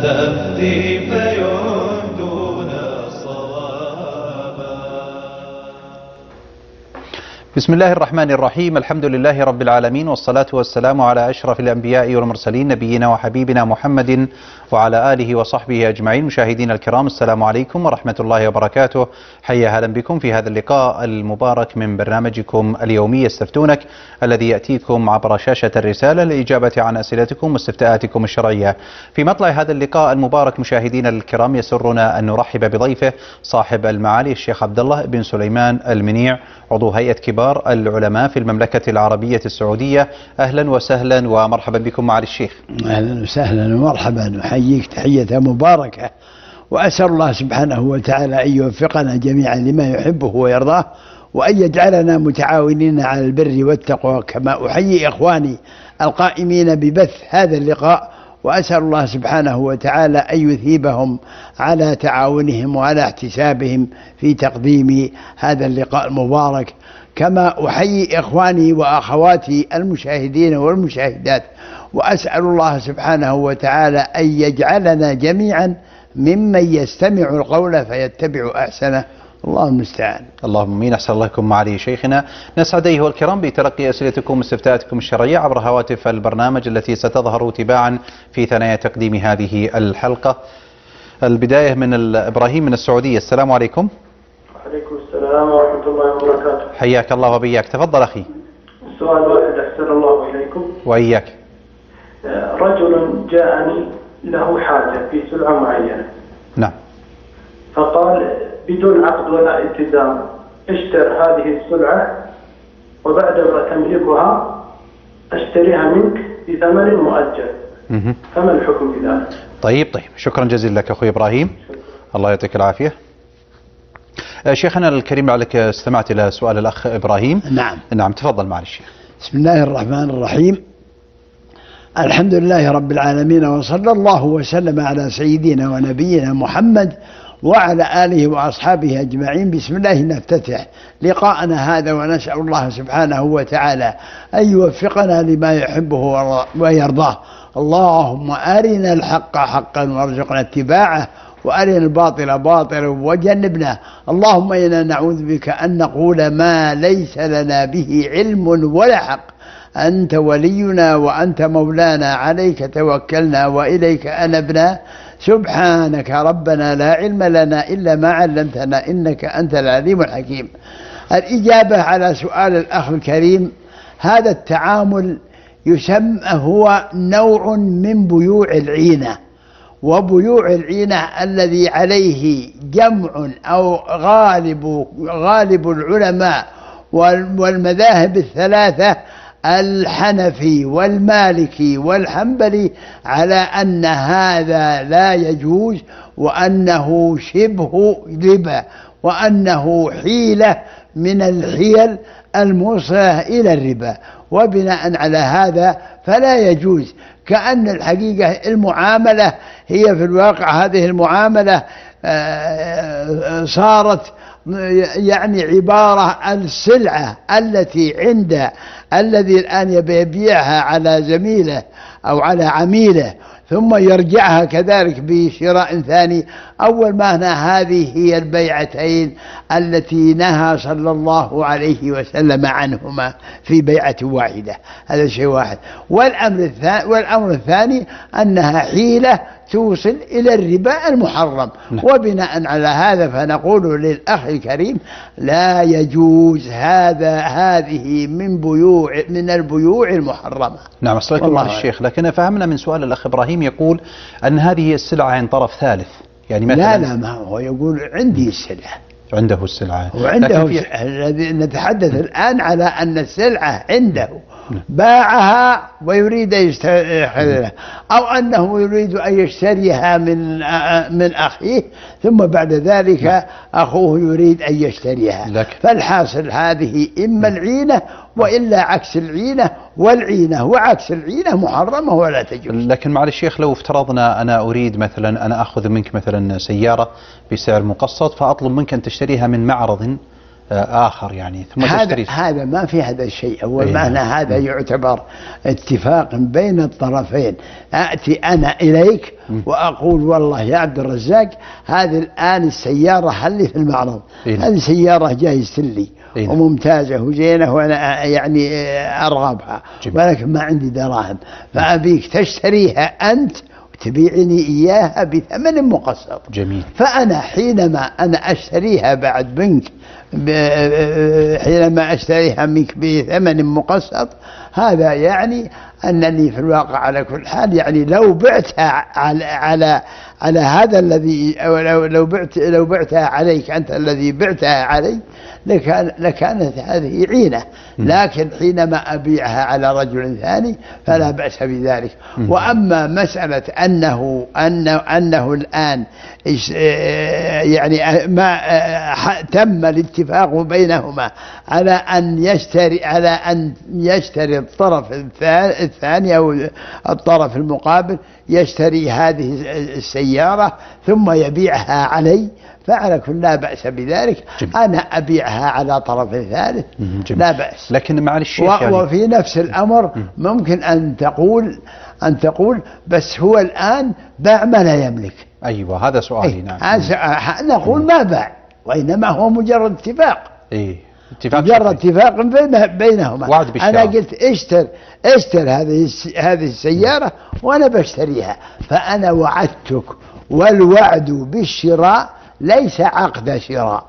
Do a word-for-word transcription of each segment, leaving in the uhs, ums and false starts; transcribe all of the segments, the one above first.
نهدي فيهدون صوابا. بسم الله الرحمن الرحيم. الحمد لله رب العالمين، والصلاة والسلام على أشرف الأنبياء والمرسلين، نبينا وحبيبنا محمد وعلى آله وصحبه أجمعين. مشاهدينا الكرام، السلام عليكم ورحمة الله وبركاته. حيا أهلا بكم في هذا اللقاء المبارك من برنامجكم اليومي يستفتونك، الذي يأتيكم عبر شاشة الرسالة للإجابة عن أسئلتكم واستفتاءاتكم الشرعية. في مطلع هذا اللقاء المبارك مشاهدينا الكرام، يسرنا أن نرحب بضيفه صاحب المعالي الشيخ عبد الله بن سليمان المنيع، عضو هيئة كبار العلماء في المملكة العربية السعودية. أهلا وسهلا ومرحبا بكم معالي الشيخ. أهلا وسهلا ومرحبا، أحييك تحية مباركة، وأسأل الله سبحانه وتعالى أن يوفقنا جميعا لما يحبه ويرضاه، وأن يجعلنا متعاونين على البر والتقوى. كما أحيي إخواني القائمين ببث هذا اللقاء، وأسأل الله سبحانه وتعالى أن يثيبهم على تعاونهم وعلى احتسابهم في تقديم هذا اللقاء المبارك. كما أحيي إخواني وأخواتي المشاهدين والمشاهدات، وأسأل الله سبحانه وتعالى أن يجعلنا جميعا ممن يستمع القول فيتبع أحسنه. الله المستعان. اللهم امين. احسن الله لكم معالي شيخنا. نسعد ايها الكرام بتلقي اسئلتكم واستفتاءاتكم الشرعيه عبر هواتف البرنامج التي ستظهر تباعا في ثنايا تقديم هذه الحلقه. البدايه من ابراهيم من السعوديه. السلام عليكم. وعليكم السلام ورحمه الله وبركاته. حياك الله وبياك. تفضل اخي. سؤال واحد احسن الله اليكم. واياك. رجل جاءني له حاجه في سلعه معينه. نعم. فقال بدون عقد ولا التزام اشتر هذه السلعة، وبعد ما تملكها اشتريها منك بثمن مؤجل. مه. فما الحكم في ذلك؟ طيب طيب شكرا جزيلا لك أخوي إبراهيم. الله يعطيك العافية. شيخنا الكريم، لعلك استمعت إلى سؤال الأخ إبراهيم. نعم نعم تفضل معالي الشيخ. بسم الله الرحمن الرحيم. الحمد لله رب العالمين، وصلى الله وسلم على سيدنا ونبينا محمد وعلى آله وأصحابه أجمعين. بسم الله نفتتح لقاءنا هذا، ونسأل الله سبحانه وتعالى أن يوفقنا لما يحبه ويرضاه. اللهم أرنا الحق حقا وارزقنا اتباعه، وأرنا الباطل باطلا وجنبنا. اللهم إنا نعوذ بك أن نقول ما ليس لنا به علم ولا حق. أنت ولينا وأنت مولانا، عليك توكلنا وإليك أنبنا. سبحانك ربنا لا علم لنا إلا ما علمتنا، إنك أنت العليم الحكيم. الإجابة على سؤال الأخ الكريم، هذا التعامل يسمى هو نوع من بيوع العينة. وبيوع العينة الذي عليه جمع أو غالب غالب العلماء والمذاهب الثلاثة الحنفي والمالكي والحنبلي على أن هذا لا يجوز، وأنه شبه ربا، وأنه حيلة من الحيل الموصلة إلى الربا. وبناء على هذا فلا يجوز. كأن الحقيقة المعاملة هي في الواقع، هذه المعاملة صارت يعني عبارة عن السلعة التي عند الذي الآن يبيعها على زميله أو على عميله، ثم يرجعها كذلك بشراء ثاني. أول ما نهى هذه هي البيعتين التي نهى صلى الله عليه وسلم عنهما في بيعة واحدة. هذا شيء واحد. والأمر الثاني, والأمر الثاني أنها حيلة توصل إلى الربا المحرم. وبناء على هذا فنقول للأخ الكريم لا يجوز هذا، هذه من بيوع من البيوع المحرمة. نعم أصلكم على الشيخ. لكن فهمنا من سؤال الأخ إبراهيم يقول أن هذه السلعة عن طرف ثالث، يعني مثلا لا لا ما هو يقول عندي السلعة، عنده السلعة وعنده الذي نتحدث الآن على أن السلعة عنده باعها ويريد أن يشتريها، أو أنه يريد أن يشتريها من من أخيه، ثم بعد ذلك أخوه يريد أن يشتريها. فالحاصل هذه إما العينة وإلا عكس العينة، والعينة وعكس العينة محرمة ولا تجوز. لكن معالي الشيخ لو افترضنا أنا أريد مثلا أنا أخذ منك مثلا سيارة بسعر مقسط، فأطلب منك أن تشتريها من معرض آخر يعني ثم هذا تشتري. هذا ما في هذا الشيء. أول إيه. معنى هذا يعتبر اتفاق بين الطرفين. آتي أنا إليك وأقول والله يا عبد الرزاق هذه الآن السيارة هل في المعرض، إيه. هذه سيارة جايزة لي إيه. وممتازة وزينة وأنا يعني أرغبها، ولكن ما عندي دراهم، فأبيك تشتريها أنت وتبيعني إياها بثمن مقسط. جميل. فأنا حينما أنا أشتريها بعد منك حينما أشتريها منك بثمن مقسط، هذا يعني أنني في الواقع على كل حال يعني لو بعتها على على على هذا الذي أو لو لو بعت لو بعتها عليك أنت الذي بعتها علي لكان لكانت هذه عينة، لكن حينما أبيعها على رجل ثاني فلا بأس بذلك. وأما مسألة أنه أنه أنه الآن يعني ما تم الاتفاق بينهما على أن يشتري على أن يشتري الطرف الثاني أو الطرف المقابل يشتري هذه السيارة ثم يبيعها علي، فعلى كل لا بأس بذلك. جميل. أنا أبيعها على طرف ثالث لا بأس. لكن مع الشيخ يعني وفي نفس الأمر ممكن أن تقول أن تقول بس هو الآن باع ما لا يملك. أيوة هذا سؤالي. إيه؟ نعم. نقول ما باع، وإنما هو مجرد اتفاق. إيه؟ اتفاق مجرد اتفاق بينهما. وعد بالشراء. أنا قلت اشتر اشتر هذه هذه السيارة وأنا بشتريها، فأنا وعدتك، والوعد بالشراء ليس عقد شراء،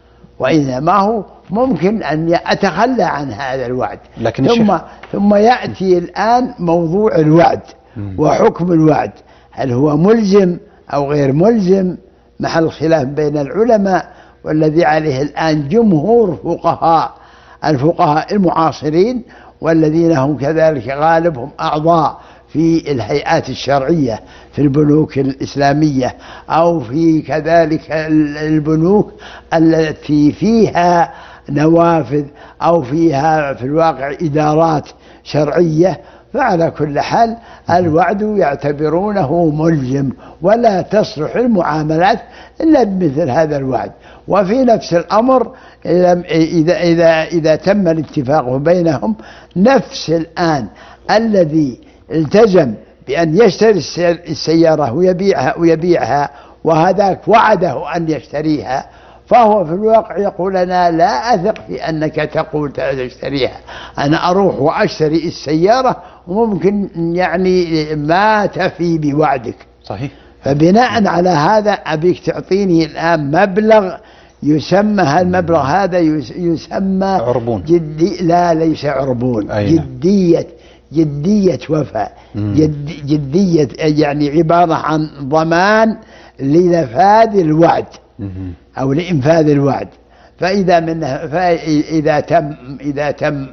وإنما هو ممكن أن أتخلى عن هذا الوعد. لكن ثم ثم يأتي الآن موضوع الوعد وحكم الوعد، هل هو ملزم أو غير ملزم، محل خلاف بين العلماء، والذي عليه الآن جمهور فقهاء الفقهاء المعاصرين والذين هم كذلك غالبهم أعضاء في الهيئات الشرعية في البنوك الإسلامية أو في كذلك البنوك التي فيها نوافذ أو فيها في الواقع إدارات شرعية، فعلى كل حال الوعد يعتبرونه ملزم، ولا تصلح المعاملات إلا بمثل هذا الوعد. وفي نفس الأمر إذا, إذا, إذا تم الاتفاق بينهم، نفس الآن الذي التزم بأن يشتري السيارة ويبيعها ويبيعها وهذاك وعده أن يشتريها، فهو في الواقع يقول أنا لا أثق في أنك تقول تشتريها، أنا أروح وأشتري السيارة وممكن يعني ما تفي بوعدك. صحيح. فبناء على هذا أبيك تعطيني الآن مبلغ يسمى، هالمبلغ هذا يسمى عربون. جدي لا ليس عربون. أين؟ جدية جدية وفاء. جد جدية يعني عبارة عن ضمان لنفاذ الوعد أو لإنفاذ الوعد. فإذا منها فإذا تم إذا تم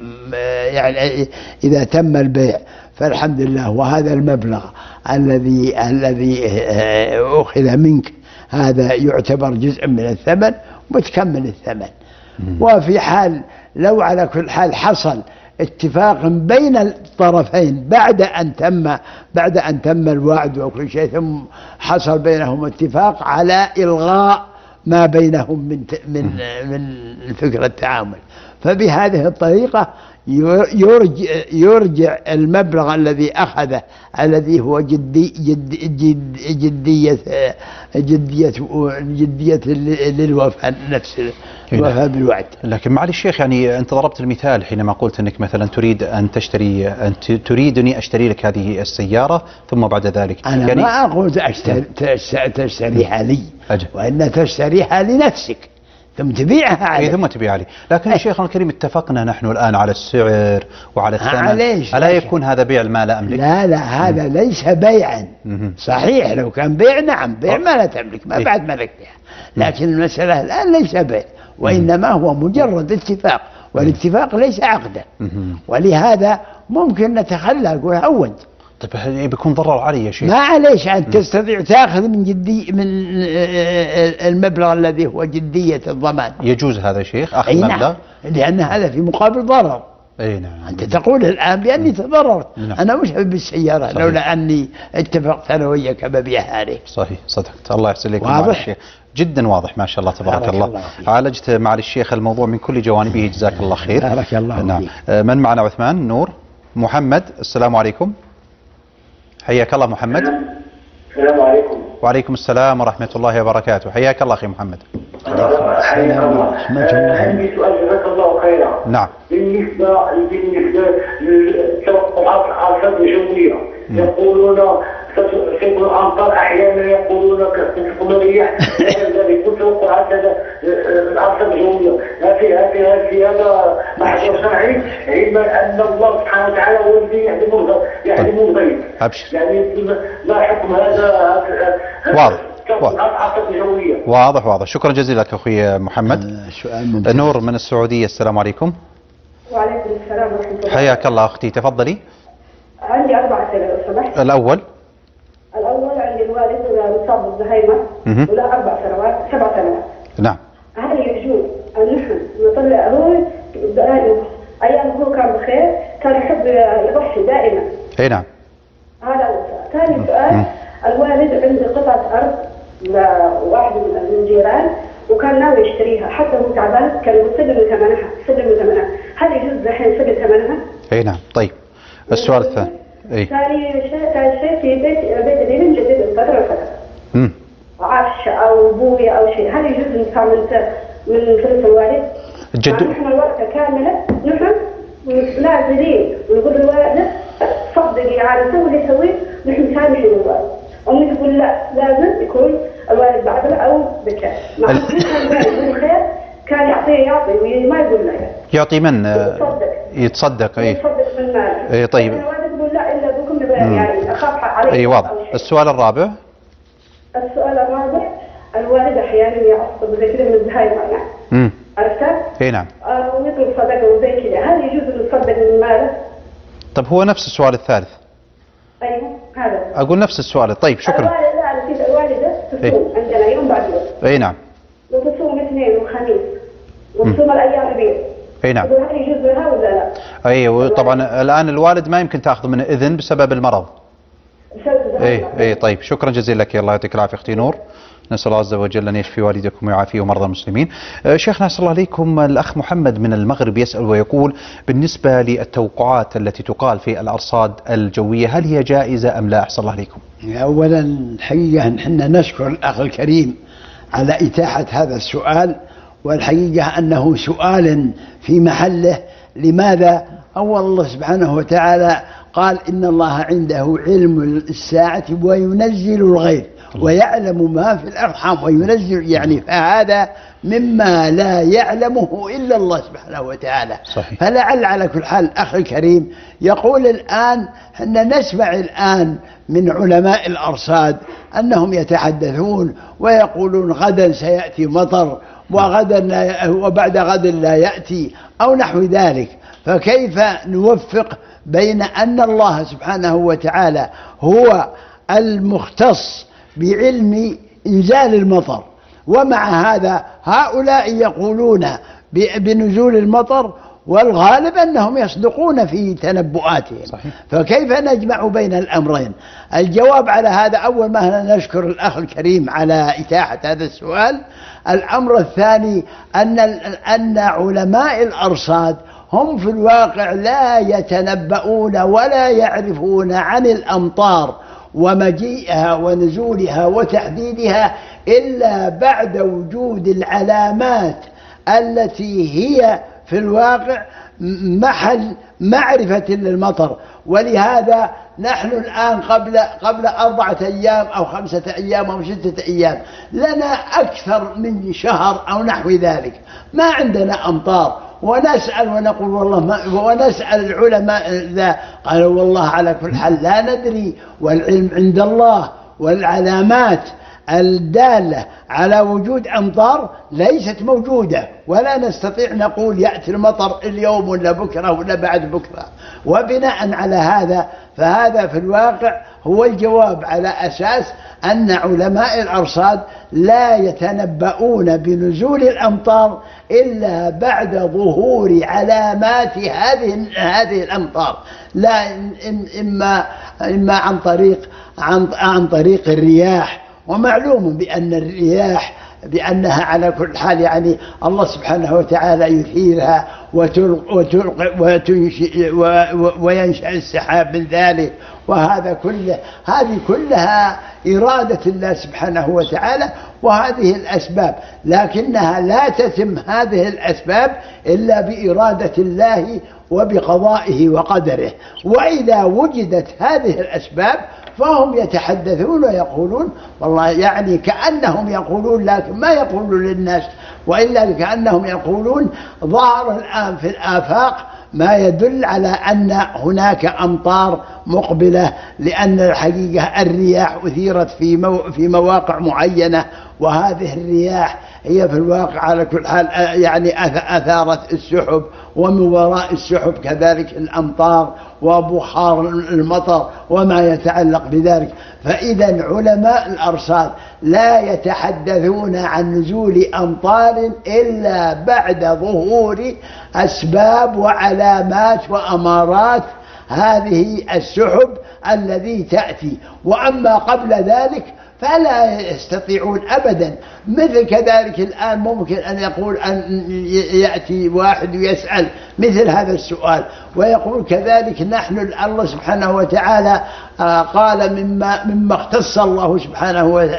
يعني إذا تم البيع فالحمد لله، وهذا المبلغ الذي الذي أخذ منك هذا يعتبر جزء من الثمن وتكمل الثمن. وفي حال لو على كل حال حصل اتفاق بين الطرفين بعد أن تم بعد أن تم الوعد وكل شيء، ثم حصل بينهم اتفاق على إلغاء ما بينهم من من من فكرة التعامل، فبهذه الطريقة يرجع يرجع المبلغ الذي أخذه الذي هو جدي جد جد جدية جدية جدية للوفاء نفس الوفاء بالوعد. لكن معالي الشيخ يعني أنت ضربت المثال حينما قلت أنك مثلا تريد أن تشتري أن تريدني أشتري لك هذه السيارة ثم بعد ذلك أنا يعني ما أقول تشتريها لي، وإن تشتريها لنفسك ثم تبيعها علي. ثم تبيعها علي. لكن يا شيخنا الكريم اتفقنا نحن الآن على السعر وعلى الثمن، ألا يكون هذا بيع ما لا أملك؟ لا لا هذا مم. ليس بيعا. مم. صحيح لو كان بيع نعم بيع ما لا تملك ما إيه؟ بعد ملك بيع، لكن المسألة الآن ليس بيع، وإنما هو مجرد اتفاق، والاتفاق ليس عقدا، ولهذا ممكن نتخلى نقول هون. طيب بيكون ضرر علي يا شيخ. ما عليش أن تستطيع تأخذ من جدي من المبلغ الذي هو جدية الضمان. يجوز هذا يا شيخ أخذ مبلغ؟ لأن هذا في مقابل ضرر. اي نعم. أنت تقول الآن بأني تضررت. نعم. أنا مش بالسيارة. صحيح. لولا أني اتفقت أنا وياك ببيعها عليك. صحيح صدقت. الله يحسن لك. واضح جدا واضح ما شاء الله تبارك الله, الله عالجت مع الشيخ الموضوع من كل جوانبه جزاك الله خير. بارك الله نعم. فيك. من معنا عثمان نور محمد السلام عليكم. حياك الله محمد. السلام عليكم. وعليكم السلام ورحمة الله وبركاته. حياك الله أخي محمد. حياك الله. عندي سؤال جزاك الله خيرا. نعم. بالنسبة بالنسبة للتوقعات الحركات الجوية يقولون ستكون الأمطار أحيانا يقولون ستكون الرياح ذلك توقعات الحركات الجوية. هل في هل في هذا محظور شرعي علما أن الله سبحانه وتعالى هو الذي يهدم يهدم الغيب. أبشر. يعني ما حكم هذا؟ واضح. واضح. واضح واضح. شكرا جزيلا لك أخوي محمد. سؤال نور من السعودية السلام عليكم. وعليكم السلام ورحمة الله. حياك الله أختي تفضلي. عندي أربع أسئلة لو سمحت. الأول. الأول عندي الوالد مصاب بالزهايمر وله أربع سنوات سبع سنوات. نعم. هل يجوز أن نحن نطلع هو أيام هو كان بخير كان يحب يضحي دائما. أي نعم. هذا أول سؤال. ثاني سؤال الوالد عنده قطعة أرض لواحد من الجيران وكان ناوي يشتريها حتى هو تعبان كان يقول سلم ثمنها سلم ثمنها. هل يجوز الحين سلم ثمنها؟ اي نعم. طيب السؤال الثاني. اي ثاني شيء ثاني شيء في بيت بيت الابن جديد الفترة الفترة. امم عفش او بوية او شيء هل يجوز ندفع من من فلوس الوالد؟ جد. نحن الورقة كاملة نحن نازلين ونقول للوالد صدقي عاد سوي اللي سويه نحن سامحين الوالد. أمي تقول لا لازم يكون الوالد بعدنا أو بكاء. مع أن الوالد يقول خير كان يعطيه يعطي وما يقول لا. يعطي من؟ يتصدق. يتصدق أي. يتصدق من ماله. أي طيب. الوالد يقول لا إلا بكم يعني أخاف عليه. أي واضح. السؤال الرابع. السؤال الرابع الوالد أحيانا يعصب زي كذا من الزهايمر يعني. امم. عرفتها؟ أي نعم. آه ويطلب صدقة وزي كذا هل يجوز أن يتصدق من ماله؟ طب هو نفس السؤال الثالث. ايوه هذا اقول نفس السؤال. طيب شكرا. الوالده لا نسيت الوالده تصوم إيه؟ عندنا يوم بعد يوم. اي نعم. وتصوم اثنين وخميس وتصوم الايام البيض. اي نعم. هل يجوز لها ولا لا؟ اي طبعا الان الوالد ما يمكن تاخذ منه اذن بسبب المرض. اي اي طيب شكرا جزيلا لك. الله يعطيك العافيه اختي نور. نسأل الله عز وجل أن يشفي والدكم ويعافيه ومرضى المسلمين. شيخنا أسأل الله عليكم الأخ محمد من المغرب يسأل ويقول بالنسبة للتوقعات التي تقال في الأرصاد الجوية هل هي جائزة أم لا؟ أحسن الله عليكم. أولا الحقيقة نحن نشكر الأخ الكريم على إتاحة هذا السؤال والحقيقة أنه سؤال في محله. لماذا؟ أول الله سبحانه وتعالى قال إن الله عنده علم الساعة وينزل الغيث ويعلم ما في الأرحام وينزل يعني فهذا مما لا يعلمه إلا الله سبحانه وتعالى. صحيح. فلعل على كل حال الأخ الكريم يقول الآن أن نسمع الآن من علماء الأرصاد أنهم يتحدثون ويقولون غدا سيأتي مطر وغدا لا وبعد غد لا يأتي أو نحو ذلك. فكيف نوفق بين أن الله سبحانه وتعالى هو المختص بعلم إنزال المطر ومع هذا هؤلاء يقولون بنزول المطر والغالب أنهم يصدقون في تنبؤاتهم. صحيح. فكيف نجمع بين الأمرين؟ الجواب على هذا أول ما نشكر الأخ الكريم على إتاحة هذا السؤال. الأمر الثاني أن أن علماء الأرصاد هم في الواقع لا يتنبؤون ولا يعرفون عن الأمطار ومجيئها ونزولها وتحديدها إلا بعد وجود العلامات التي هي في الواقع محل معرفة للمطر. ولهذا نحن الآن قبل قبل أربعة أيام أو خمسة أيام أو ستة أيام لنا أكثر من شهر أو نحو ذلك ما عندنا أمطار ونسأل ونقول والله ما ونسأل العلماء ذا قالوا والله على كل حال لا ندري والعلم عند الله والعلامات الدالة على وجود أمطار ليست موجودة، ولا نستطيع نقول يأتي المطر اليوم ولا بكرة ولا بعد بكرة. وبناء على هذا فهذا في الواقع هو الجواب على أساس أن علماء الأرصاد لا يتنبؤون بنزول الأمطار إلا بعد ظهور علامات هذه هذه الأمطار، لا إما إما عن طريق عن عن طريق الرياح. ومعلوم بأن الرياح بأنها على كل حال يعني الله سبحانه وتعالى يثيرها وينشأ السحاب من ذلك، وهذا كله هذه كلها إرادة الله سبحانه وتعالى وهذه الأسباب، لكنها لا تتم هذه الأسباب إلا بإرادة الله وبقضائه وقدره. وإذا وجدت هذه الأسباب فهم يتحدثون ويقولون والله يعني كأنهم يقولون، لكن ما يقولون للناس، وإلا كأنهم يقولون ظهر الآن في الآفاق ما يدل على أن هناك أمطار مقبلة، لأن الحقيقة الرياح أثيرت في مو في مواقع معينة، وهذه الرياح هي في الواقع على كل حال يعني أثارت السحب، ومن وراء السحب كذلك الأمطار وبخار المطر وما يتعلق بذلك. فإذا علماء الأرصاد لا يتحدثون عن نزول أمطار إلا بعد ظهور أسباب وعلامات وأمارات هذه السحب الذي تأتي. وأما قبل ذلك فلا يستطيعون أبدا. مثل كذلك الآن ممكن أن يقول أن يأتي واحد ويسأل مثل هذا السؤال ويقول كذلك نحن الله سبحانه وتعالى قال مما مما اختص الله سبحانه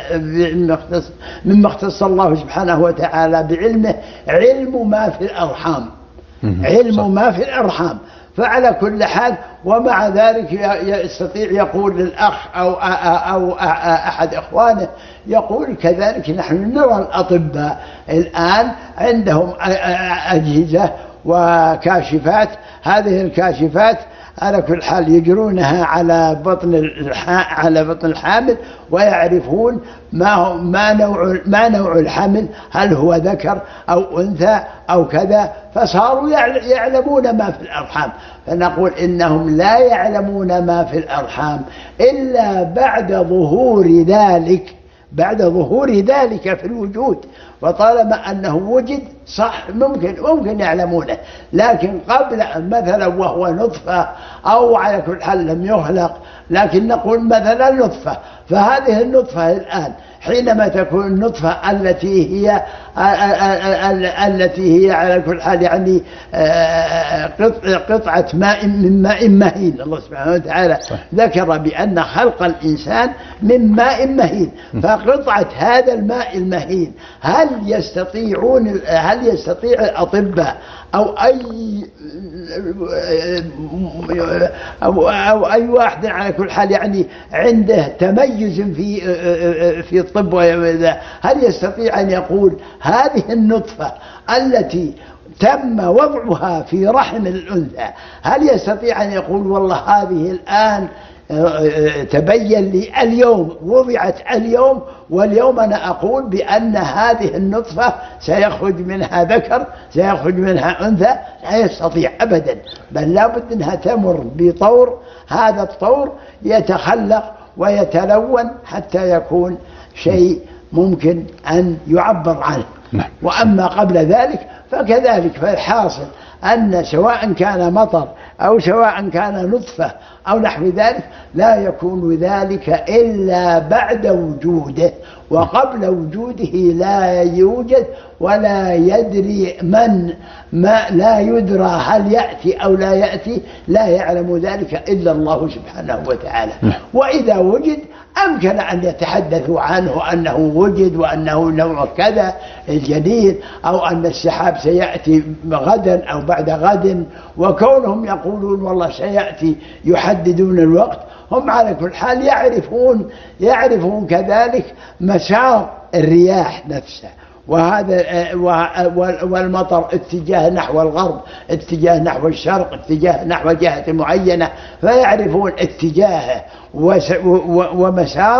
مما اختص الله سبحانه وتعالى بعلمه علم ما في الأرحام، علم ما في الأرحام. فعلى كل حال ومع ذلك يستطيع يقول للأخ أو أو أحد إخوانه يقول كذلك نحن نرى الأطباء الآن عندهم أجهزة وكاشفات، هذه الكاشفات على كل حال يجرونها على بطن على بطن الحامل ويعرفون ما هو ما نوع ما نوع الحمل، هل هو ذكر أو أنثى أو كذا، فصاروا يعلمون ما في الأرحام. فنقول إنهم لا يعلمون ما في الأرحام إلا بعد ظهور ذلك، بعد ظهور ذلك في الوجود. وطالما أنه وجد صح ممكن ممكن يعلمونه، لكن قبل مثلا وهو نطفة أو على كل حال لم يخلق، لكن نقول مثلا نطفة، فهذه النطفة الآن حينما تكون النطفة التي هي التي هي على كل حال يعني قطعة ماء من ماء مهين، الله سبحانه وتعالى ذكر بأن خلق الإنسان من ماء مهين، فقطعة هذا الماء المهين هل يستطيعون هل يستطيع الأطباء أو أي أو, أو أي واحد على كل حال يعني عنده تميز في في الطب هل يستطيع أن يقول هذه النطفة التي تم وضعها في رحم الأنثى، هل يستطيع أن يقول والله هذه الآن تبين لي اليوم وضعت اليوم واليوم أنا أقول بأن هذه النطفة سيخرج منها ذكر سيخرج منها أنثى؟ لا يستطيع أبدا، بل لابد أنها تمر بطور، هذا الطور يتخلق ويتلون حتى يكون شيء ممكن أن يعبر عنه. وأما قبل ذلك فكذلك، فالحاصل أن سواء كان مطر أو سواء كان نطفة أو نحو ذلك لا يكون ذلك إلا بعد وجوده، وقبل وجوده لا يوجد ولا يدري من ما لا يدرى هل يأتي أو لا يأتي، لا يعلم ذلك إلا الله سبحانه وتعالى. وإذا وجد أمكن أن يتحدثوا عنه أنه وجد وأنه نوع كذا الجديد، أو أن السحاب سيأتي غدا أو بعد غد، وكونهم يقولون والله سيأتي يحددون الوقت، هم على كل حال يعرفون يعرفون كذلك مسار الرياح نفسه، وهذا والمطر اتجاه نحو الغرب، اتجاه نحو الشرق، اتجاه نحو جهة معينة، فيعرفون اتجاهه ومساره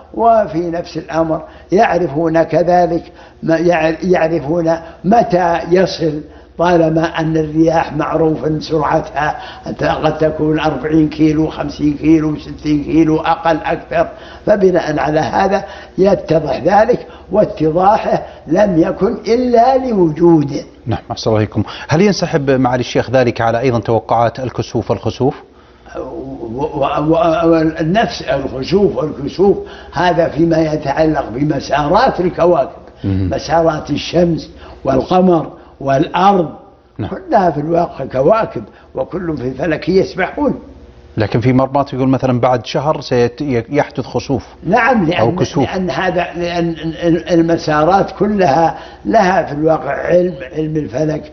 وفي نفس الأمر يعرفون كذلك يعرفون متى يصل، طالما أن الرياح معروف أن سرعتها قد تكون أربعين كيلو خمسين كيلو ستين كيلو أقل أكثر، فبناء على هذا يتضح ذلك، واتضاحه لم يكن إلا لوجوده. نعم أحسن الله إليكم. هل ينسحب معالي الشيخ ذلك على أيضا توقعات الكسوف والخسوف؟ والنفس الخسوف والكسوف هذا فيما يتعلق بمسارات الكواكب، مسارات الشمس والقمر والأرض، نعم. كلها في الواقع كواكب وكل في الفلك يسبحون. لكن في مرات يقول مثلا بعد شهر سيحدث خسوف. نعم، لأن, أو كسوف. لأن هذا لأن المسارات كلها لها في الواقع علم علم الفلك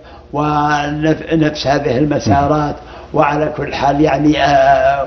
ونفس هذه المسارات، وعلى كل حال يعني آه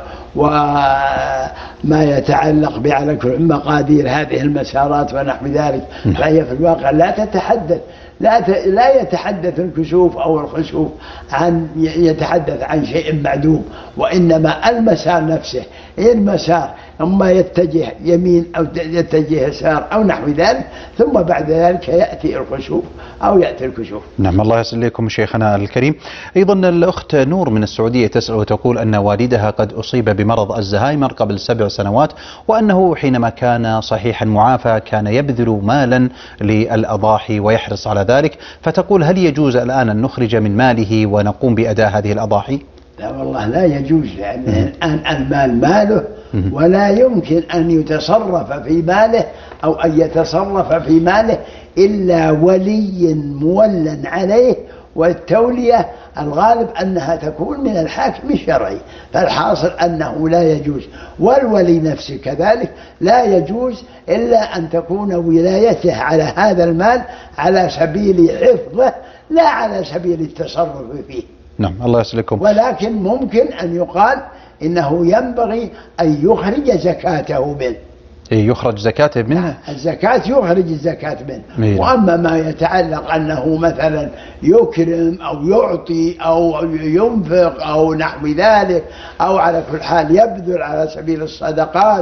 وما يتعلق بعلى كل مقادير هذه المسارات ونحو ذلك، فهي في الواقع لا تتحدث لا لا يتحدث الكسوف أو الخسوف عن يتحدث عن شيء معدوم، وإنما المسار نفسه المسار أما يتجه يمين أو يتجه يسار أو نحو ذلك، ثم بعد ذلك يأتي الخسوف أو يأتي الكسوف. نعم الله يسلم لكم شيخنا الكريم. أيضا الأخت نور من السعودية تسأل وتقول أن والدها قد أصيب بمرض الزهايمر قبل سبع سنوات، وأنه حينما كان صحيحا معافى كان يبذل مالا للأضاحي ويحرص على ذلك، فتقول هل يجوز الآن أن نخرج من ماله ونقوم بأداء هذه الأضاحي؟ لا والله لا يجوز، لأن الآن المال ماله ولا يمكن أن يتصرف في ماله أو أن يتصرف في ماله إلا ولي مولى عليه، والتولية الغالب أنها تكون من الحاكم الشرعي، فالحاصل أنه لا يجوز. والولي نفسه كذلك لا يجوز إلا أن تكون ولايته على هذا المال على سبيل حفظه لا على سبيل التصرف فيه. نعم الله يسلمكم. ولكن ممكن أن يقال إنه ينبغي أن يخرج زكاته منه. إيه يخرج زكاته منه؟ الزكاة يخرج الزكاة منه. مين. وأما ما يتعلق أنه مثلا يكرم أو يعطي أو ينفق أو نحو ذلك، أو على كل حال يبذل على سبيل الصدقات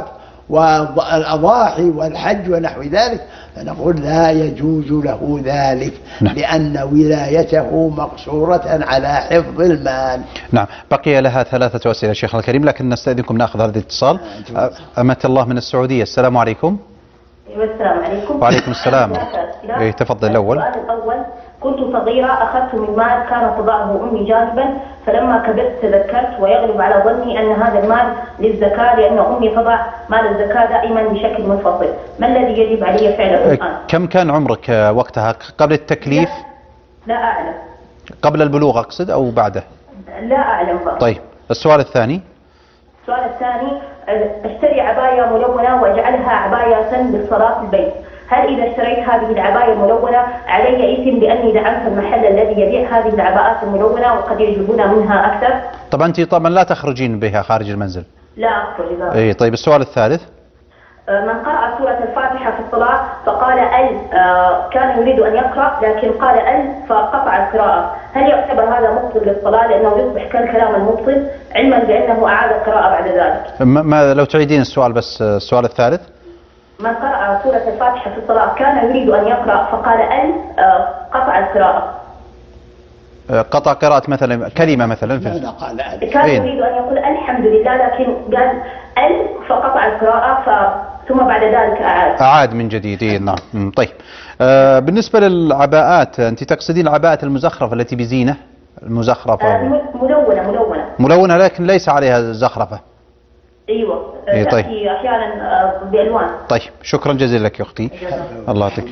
والأضاحي والحج ونحو ذلك، فنقول لا يجوز له ذلك. نعم. لأن ولايته مقصورة على حفظ المال. نعم. بقي لها ثلاثة أسئلة شيخنا الكريم، لكن نستأذنكم نأخذ هذا الاتصال. أمة الله من السعودية، السلام عليكم. السلام عليكم. وعليكم السلام. إيه تفضل. الأول السؤال الأول، كنت صغيرة أخذت من مال كانت تضعه أمي جانبا، فلما كبرت تذكرت ويغلب على ظني أن هذا المال للزكاة، لأن أمي تضع مال الزكاة دائما بشكل منفصل، ما الذي يجب علي فعله الآن؟ كم كان عمرك وقتها؟ قبل التكليف؟ لا, لا أعلم. قبل البلوغ أقصد أو بعده؟ لا أعلم بقى. طيب السؤال الثاني. السؤال الثاني، اشتري عباية ملونة واجعلها عباية للصلاة في البيت، هل إذا اشتريت هذه العباية الملونة علي إثم بأني دعمت المحل الذي يبيع هذه العباءات الملونة وقد يجلبون منها أكثر؟ طبعا أنت طبعا لا تخرجين بها خارج المنزل. لا أخرج. إيه طيب السؤال الثالث. من قرأ سورة الفاتحة في الصلاة فقال ال كان يريد أن يقرأ لكن قال ال فقطع القراءة، هل يعتبر هذا مبطل للصلاة لأنه يصبح كالكلام المبطل، علما بأنه أعاد القراءة بعد ذلك؟ ما لو تعيدين السؤال بس السؤال الثالث. من قرأ سورة الفاتحة في الصلاة كان يريد أن يقرأ فقال ال قطع القراءة. قطع قراءة مثلا كلمة مثلا في لا قال ال. كان يريد أن يقول الحمد لله لكن قال ال فقطع القراءة ف ثم بعد ذلك أعاد أعاد من جديد. نعم. طيب آه بالنسبة للعباءات، أنت تقصدين العباءات المزخرفة التي بزينة المزخرفة؟ آه ملونة ملونة ملونة لكن ليس عليها زخرفة. أيوة. إيه طيب. تأتي أحيانا بألوان. طيب شكرا جزيلا لك يا أختي. الله يعطيك.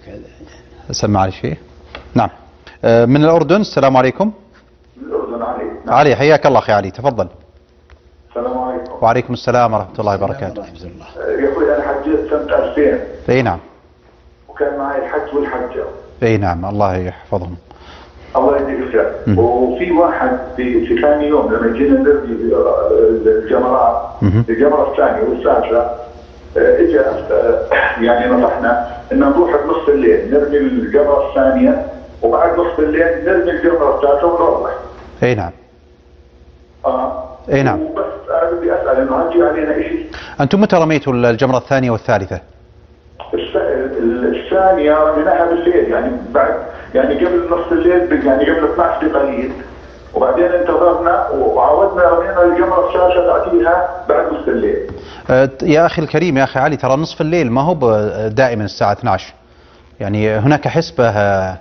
سمع علي شيء. نعم. آه من الأردن، السلام عليكم. من الأردن علي. نعم. علي حياك الله أخي علي، تفضل. السلام عليكم. وعليكم السلام ورحمة الله وبركاته. يا أخوي أنا حجيت سنة ألفين. اي نعم. وكان معي الحج والحجة. اي نعم الله يحفظهم. الله يجزيك الخير. وفي واحد في في ثاني يوم لما جينا نرمي الجمرات الجمرة الثانية والثالثة اجى يعني نصحنا ان نروح بنص الليل نرمي الجمرة الثانية وبعد نص الليل نرمي الجمرة الثالثة ونروح. اي نعم. اه اي نعم. بس انا بدي اسال انه هل علينا شيء؟ أنتم متى رميتوا الجمرة الثانية والثالثة؟ الثانية رميناها بالليل، يعني بعد يعني قبل نصف الليل، يعني قبل اثني عشر بقليل، وبعدين انتظرنا وعودنا رمينا الجمرة الشاشة تأتيها بعد نصف الليل. أه يا أخي الكريم، يا أخي علي، ترى نصف الليل ما هو دائما الساعة اثني عشر، يعني هناك حسبة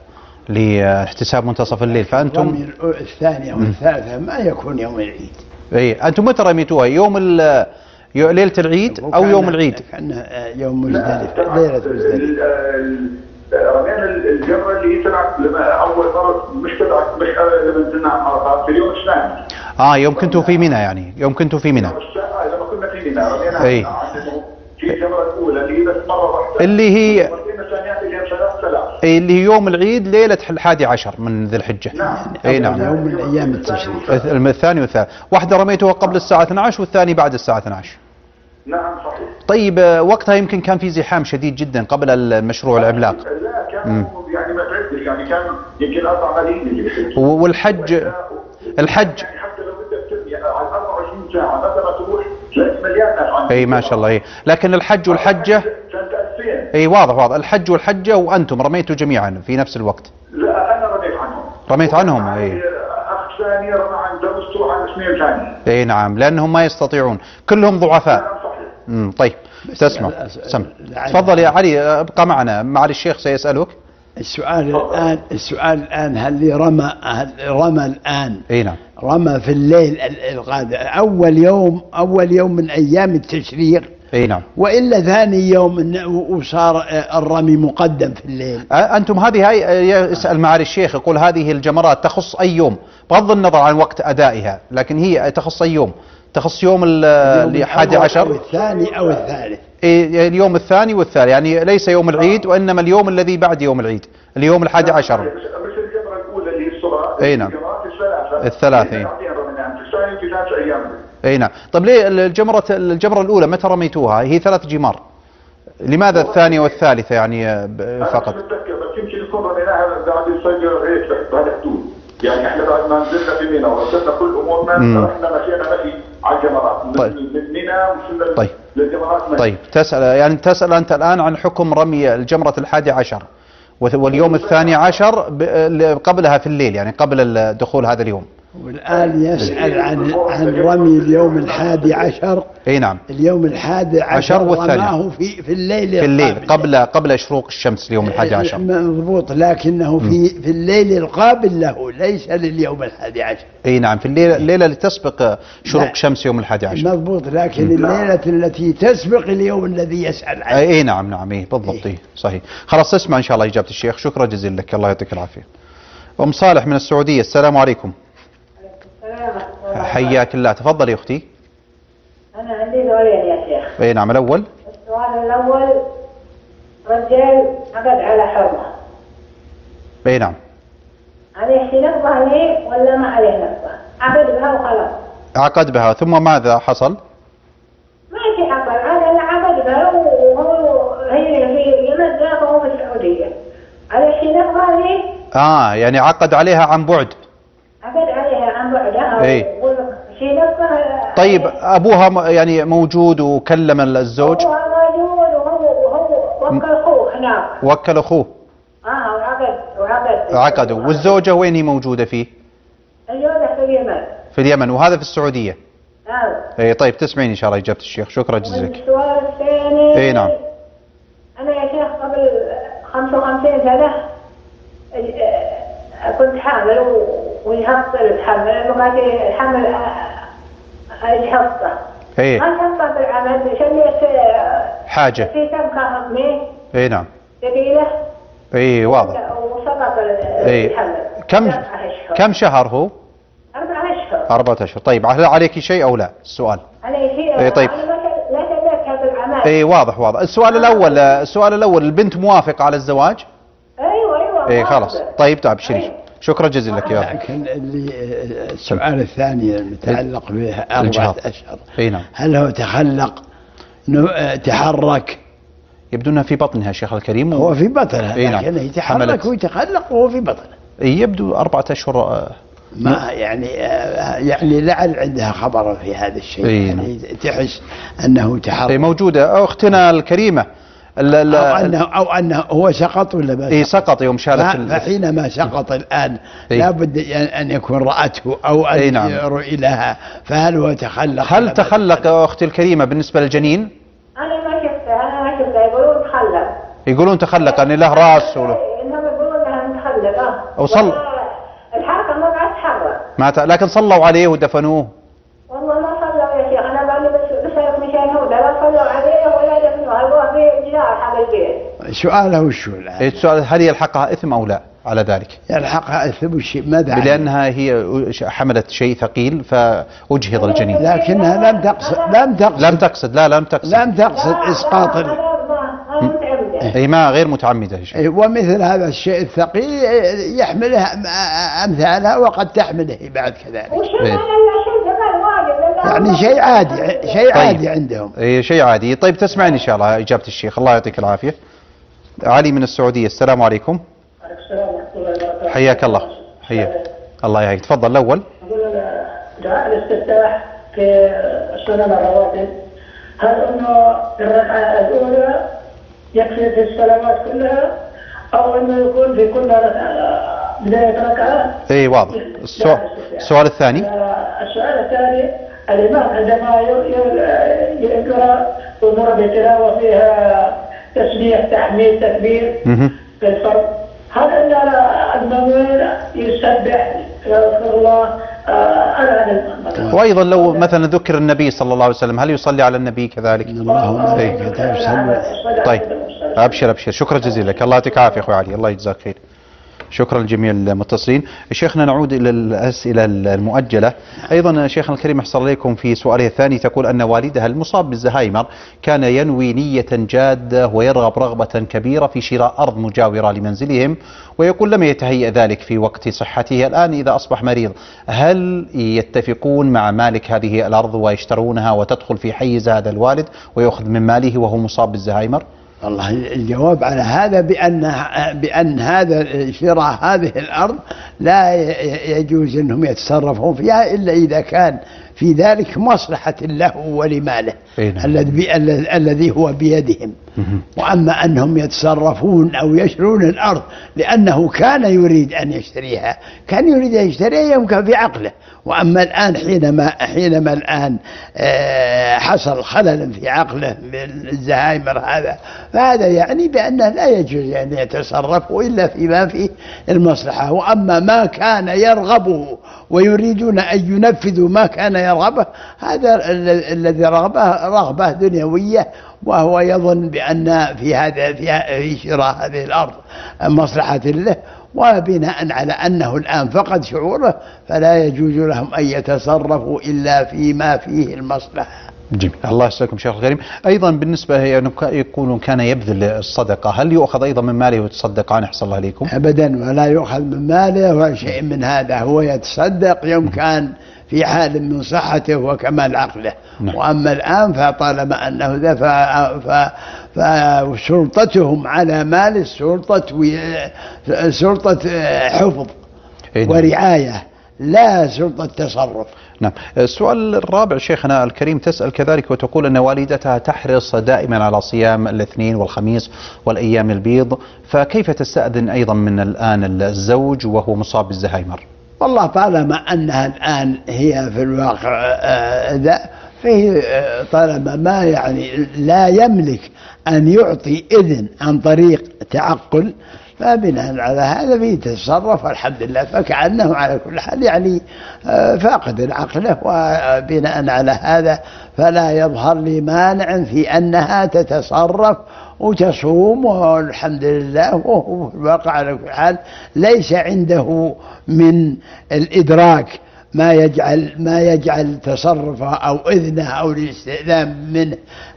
لاحتساب منتصف الليل. فأنتم الثانية والثالثة ما يكون يوم العيد. اي أنتم متى رميتوها؟ يوم ليلة العيد أو يوم العيد؟ كان يوم مزدلفة، ليلة مزدلفة. رمينا الجمرة اللي هي تبعت لما أول مرة، مش تبعت، مش لما نزلنا على عرفات في اليوم الثاني. اه يوم كنتوا في منى، يعني يوم كنتوا في منى. اه لما كنا في منى رمينا. اي في الجمرة الأولى اللي هي بس مرة واحدة، اللي هي اي اللي هي يوم العيد ليلة الحادي عشر من ذي الحجة. نعم. اي نعم. يوم من أيام التشريق. الثاني والثالث، واحدة رميتوها قبل الساعة اثني عشر والثاني بعد الساعة اثني عشر. نعم صحيح. طيب وقتها يمكن كان في زحام شديد جدا قبل المشروع العملاق. لا كان يعني ما تعدش، يعني كان يمكن أربع ملايين. والحج الحج يعني حتى لو بدك تبني على أربعة وعشرين ساعة مثلا تروح تلاقي مليان ناس عندك. اي ما شاء الله. اي لكن الحج والحجة كانت ألفين. اي واضح واضح. الحج والحجة وأنتم رميتوا جميعا في نفس الوقت؟ لا أنا رميت عنهم. رميت عنهم. اي أخ ثاني رمى عن درسته عن اثنين ثاني. اي نعم، لأنهم ما يستطيعون، كلهم ضعفاء. نعم صحيح. امم طيب تسمع سم تفضل يا علي، ابقى معنا، معالي الشيخ سيسألك. السؤال الآن السؤال الآن هل اللي رمى هل رمى الآن اي نعم رمى في الليل القادم أول يوم أول يوم من أيام التشريق، اي نعم، وإلا ثاني يوم وصار الرمي مقدم في الليل؟ أنتم هذه هاي يسأل معالي الشيخ، يقول هذه الجمرات تخص أي يوم بغض النظر عن وقت أدائها، لكن هي تخص أي يوم؟ تخص يوم الحادي عشر أو الثاني أو الثالث؟ اليوم الثاني والثالث، يعني ليس يوم العيد وإنما اليوم الذي بعد يوم العيد، اليوم الحادي عشر. مش الجمرة الأولى اللي هي الصغرى. اي نعم. الثلاثة. الثلاثة. اي اي نعم. طيب ليه الجمرة الجمرة الأولى متى رميتوها؟ هي ثلاث جمار، لماذا الثانية والثالثة يعني فقط؟ أنا متذكر بس يمكن نكون رميناها بعد الفجر هيك بهذا الحدود، يعني احنا بعد ما نزلنا في منى ورتبنا كل امورنا رحنا مشينا مشي على الجمرات. طيب. من منى وصلنا طيب. للجمرات. طيب تسأل يعني تسأل أنت الآن عن حكم رمي الجمرة الحادي عشر واليوم الثاني عشر قبلها في الليل، يعني قبل دخول هذا اليوم. والآن يسأل عن عن رمي اليوم الحادي عشر. اي نعم. اليوم الحادي عشر رماه في في الليل في الليل قبل قبل شروق الشمس اليوم الحادي عشر. مضبوط، لكنه في في الليل القابل له، ليس لليوم الحادي عشر. اي نعم، في الليلة الليلة اللي تسبق شروق شمس يوم الحادي عشر. مضبوط، لكن م. الليلة التي تسبق اليوم الذي يسأل عنه. اي نعم نعم اي بالضبط. اي صحيح. خلاص اسمع ان شاء الله إجابة الشيخ. شكرا جزيلا لك، الله يعطيك العافية. أم صالح من السعودية، السلام عليكم. حياك الله، تفضلي اختي. انا عندي سؤالين يا شيخ. اي نعم. الاول، السؤال الاول، رجال عقد على حرمه. اي نعم. عليه شيء نقضه عليه ولا ما عليه نقضه؟ عقد بها وخلاص. عقد بها ثم ماذا حصل؟ ما في عقد، انا عقد بها وهو هي في اليمن وهو في السعوديه. عليه شيء نقضه عليه؟ اه يعني عقد عليها عن بعد. عقد عليها عن بعد. اي. شيء نقضه. طيب ابوها يعني موجود وكلم الزوج؟ ابوها موجود وهو وهو وكل اخوه هناك. وكل اخوه. اه وعقد وعقد. عقدوا. والزوجة وين هي موجودة فيه؟ الزوجة في اليمن. في اليمن، وهذا في السعودية. نعم. اي طيب تسمعين ان شاء الله إجابة الشيخ. شكرا جزيلا لك. السؤال الثاني. اي نعم. انا يا شيخ قبل خمسة وخمسين سنة كنت حامل وجهزت الحمل، بقيت الحمل اجهزته. اي. ما شفت بالعمل، شليت حاجة. في سمكة امي. اي نعم. ثقيلة. اي واضح. وسقط اي. الحمل. كم كم شهر هو؟ أربعة أشهر. أربعة أشهر. طيب هل عليك شيء أو لا؟ السؤال. علي شيء. اي طيب. لا شليتها بالعمل. اي واضح واضح. السؤال الأول السؤال الأول البنت موافقة على الزواج؟ ايوه ايوه. اي خلاص. طيب طيب ابشري. شكرا جزيلا لك يا لكن اللي السؤال الثاني المتعلق به أربعة أشهر. اي نعم. هل هو تخلق تحرك؟ يبدو انها في بطنها شيخ الكريم. هو في بطنها. اي نعم. لكن يتحرك ويتخلق وهو في بطنها. اي يبدو أربعة أشهر ما يعني يعني لعل عندها خبر في هذا الشيء. إيه. يعني تحس أنه تحرك. إيه موجودة أختنا الكريمة. لا لا أو أنه أو أنه هو سقط ولا ما؟ إيه سقط يوم شالت. فحينما سقط الآن إيه؟ لابد أن يكون رأته أو أن إيه نعم. يرؤي لها، فهل هو تخلق؟ هل تخلق أختي الكريمة بالنسبة للجنين؟ أنا ما شفته أنا ما شفته يقولون تخلق. يقولون تخلق أن له رأس وله. إنهم يقولون لها متخلق. آه. وصل. الحركة ما قاعد تتحرك. ما ت... لكن صلوا عليه ودفنوه. والله ما صلوا يا شيخ، أنا بقول بس بس مشان هو لا صلوا عليه ولا دفنوه، هو في جدار حق البيت. سؤاله وشو الآن؟ إيه السؤال هل يلحقها إثم أو لا على ذلك؟ يلحقها إثم وشيء ماذا؟ لأنها هي حملت شيء ثقيل فأجهض الجنين. لكنها لم تقصد لم تقصد لم تقصد لا لم تقصد لم تقصد إسقاط. أي ما غير متعمدة يا شيخ. ومثل هذا الشيء الثقيل يحمله أمثالها وقد تحمله بعد كذلك. إيه. يعني شيء عادي شيء طيب. عادي عندهم. إيه شيء عادي. طيب تسمعني إن شاء الله إجابة الشيخ، الله يعطيك العافية. علي من السعودية، السلام عليكم. حياك الله. حياك الله يحييك. تفضل الأول. دعاء الاستفتاح في سنن الرواتب، هل انه الركعه الاولى يكفي في الصلوات كلها او انه يكون في كل بدايه ركعه؟ اي واضح. السؤال, السؤال الثاني. السؤال الثاني، الامام عندما يقرا امور بتلاوه فيها تسبيح تحميد تكبير في الفرض، هل ان المأمون يسبح يذكر الله؟ آه وايضا لو مثلا ذكر النبي صلى الله عليه وسلم هل يصلي على النبي كذلك؟ اللهم طيب ابشر ابشر. شكرا جزيلا لك، الله يعطيك العافيه اخوي علي، الله يجزاك خير. شكرا لجميع المتصلين. شيخنا نعود إلى الأسئلة المؤجلة. أيضا شيخنا الكريم أحسن عليكم في سؤالها الثاني، تقول أن والدها المصاب بالزهايمر كان ينوي نية جادة ويرغب رغبة كبيرة في شراء أرض مجاورة لمنزلهم، ويقول لم يتهيأ ذلك في وقت صحته. الآن إذا أصبح مريض هل يتفقون مع مالك هذه الأرض ويشترونها وتدخل في حيز هذا الوالد ويأخذ من ماله وهو مصاب بالزهايمر؟ والله الجواب على هذا بأن بأن هذا شراء هذه الأرض لا يجوز أنهم يتصرفون فيها إلا إذا كان في ذلك مصلحة له ولماله الذي الذي هو بيدهم. وأما أنهم يتصرفون أو يشترون الأرض لأنه كان يريد أن يشتريها، كان يريد أن يشتريها يمكن في عقله. وأما الآن حينما حينما الآن حصل خلل في عقله بالزهايمر هذا، فهذا يعني بأنه لا يجوز أن يتصرفوا إلا فيما فيه المصلحة. وأما ما كان يرغبه ويريدون أن ينفذوا ما كان يرغبه، هذا الذي رغبه رغبة دنيوية، وهو يظن بأن في هذا في شراء هذه الأرض مصلحة له، وبناء على أنه الآن فقد شعوره فلا يجوز لهم أن يتصرفوا إلا فيما فيه المصلحة. جميل، الله يسلمكم شيخ الكريم. أيضا بالنسبة يقولون كان يبذل الصدقة، هل يؤخذ أيضا من ماله ويتصدق عنه؟ أحسن الله عليكم. أبدا، ولا يؤخذ من ماله ولا شيء من هذا، هو يتصدق يوم كان في حال من صحته وكمال عقله. نعم. وأما الآن فطالما أنه ذا فسلطتهم على مال سلطة سلطة حفظ ورعاية، لا سلطة تصرف. نعم. السؤال الرابع شيخنا الكريم تسأل كذلك وتقول أن والدتها تحرص دائما على صيام الاثنين والخميس والأيام البيض، فكيف تستأذن أيضا من الآن الزوج وهو مصاب بالزهايمر؟ والله طالما أنها الآن هي في الواقع ذا، فهي طالما ما يعني لا يملك أن يعطي إذن عن طريق تعقل، فبناء على هذا فيه تصرف الحمد لله، فكأنه على كل حال يعني فاقد العقل. وبناء على هذا فلا يظهر لي مانع في أنها تتصرف وتصوم والحمد لله، وهو في الواقع على كل حال ليس عنده من الإدراك ما يجعل ما يجعل تصرفه أو إذنه أو الاستئذان منه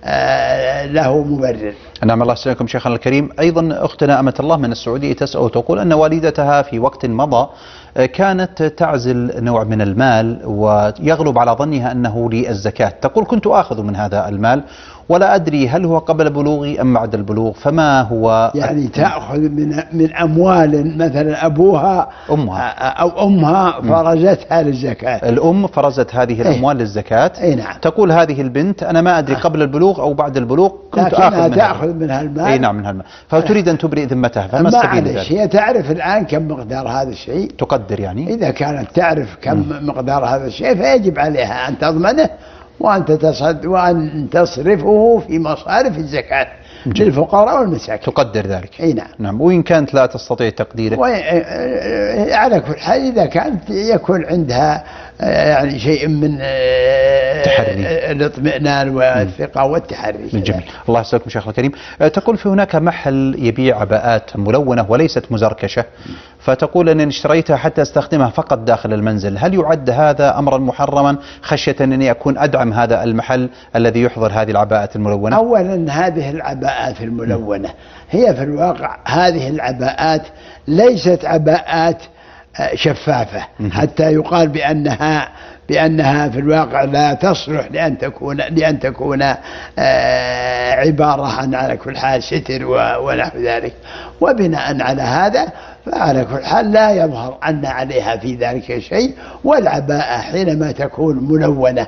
له مبرر. نعم. الله يسلمكم شيخنا الكريم. أيضا أختنا أمة الله من السعودية تسأل وتقول أن والدتها في وقت مضى كانت تعزل نوع من المال ويغلب على ظنها أنه للزكاة. تقول كنت آخذ من هذا المال ولا أدري هل هو قبل بلوغي أم بعد البلوغ، فما هو يعني تأخذ من من أموال مثلا أبوها أمها أو أمها فرزتها للزكاة. الأم فرزت هذه الأموال ايه؟ للزكاة. اي نعم. تقول هذه البنت أنا ما أدري قبل البلوغ أو بعد البلوغ كنت آخذ منها تأخذ منها المال. أي نعم منها المال، فتريد أن تبرئ ذمتها، فما السبيل ذلك؟ هي تعرف الآن كم مقدار هذا الشيء، تقدر يعني إذا كانت تعرف كم م. مقدار هذا الشيء فيجب عليها أن تضمنه وأن تصد وأن تصرفه في مصارف الزكاة للفقراء والمساكين. تقدر ذلك. اي نعم. نعم. وإن كانت لا تستطيع تقديره على كل حال إذا كانت يكون عندها يعني شيء من الاطمئنان والثقة والتحري. جميل. الله يسلمكم شيخ الكريم. تقول في هناك محل يبيع عباءات ملونة وليست مزركشة، فتقول أنني اشتريتها حتى استخدمها فقط داخل المنزل، هل يعد هذا أمرا محرما خشية أنني أكون أدعم هذا المحل الذي يحضر هذه العباءات الملونة؟ أولا هذه العباءات الملونة هي في الواقع هذه العباءات ليست عباءات شفافة حتى يقال بأنها بأنها في الواقع لا تصلح لأن تكون لأن تكون عبارة عن على كل حال ستر ونحو ذلك. وبناء على هذا فعلى كل حال لا يظهر أن عليها في ذلك شيء. والعباءة حينما تكون ملونة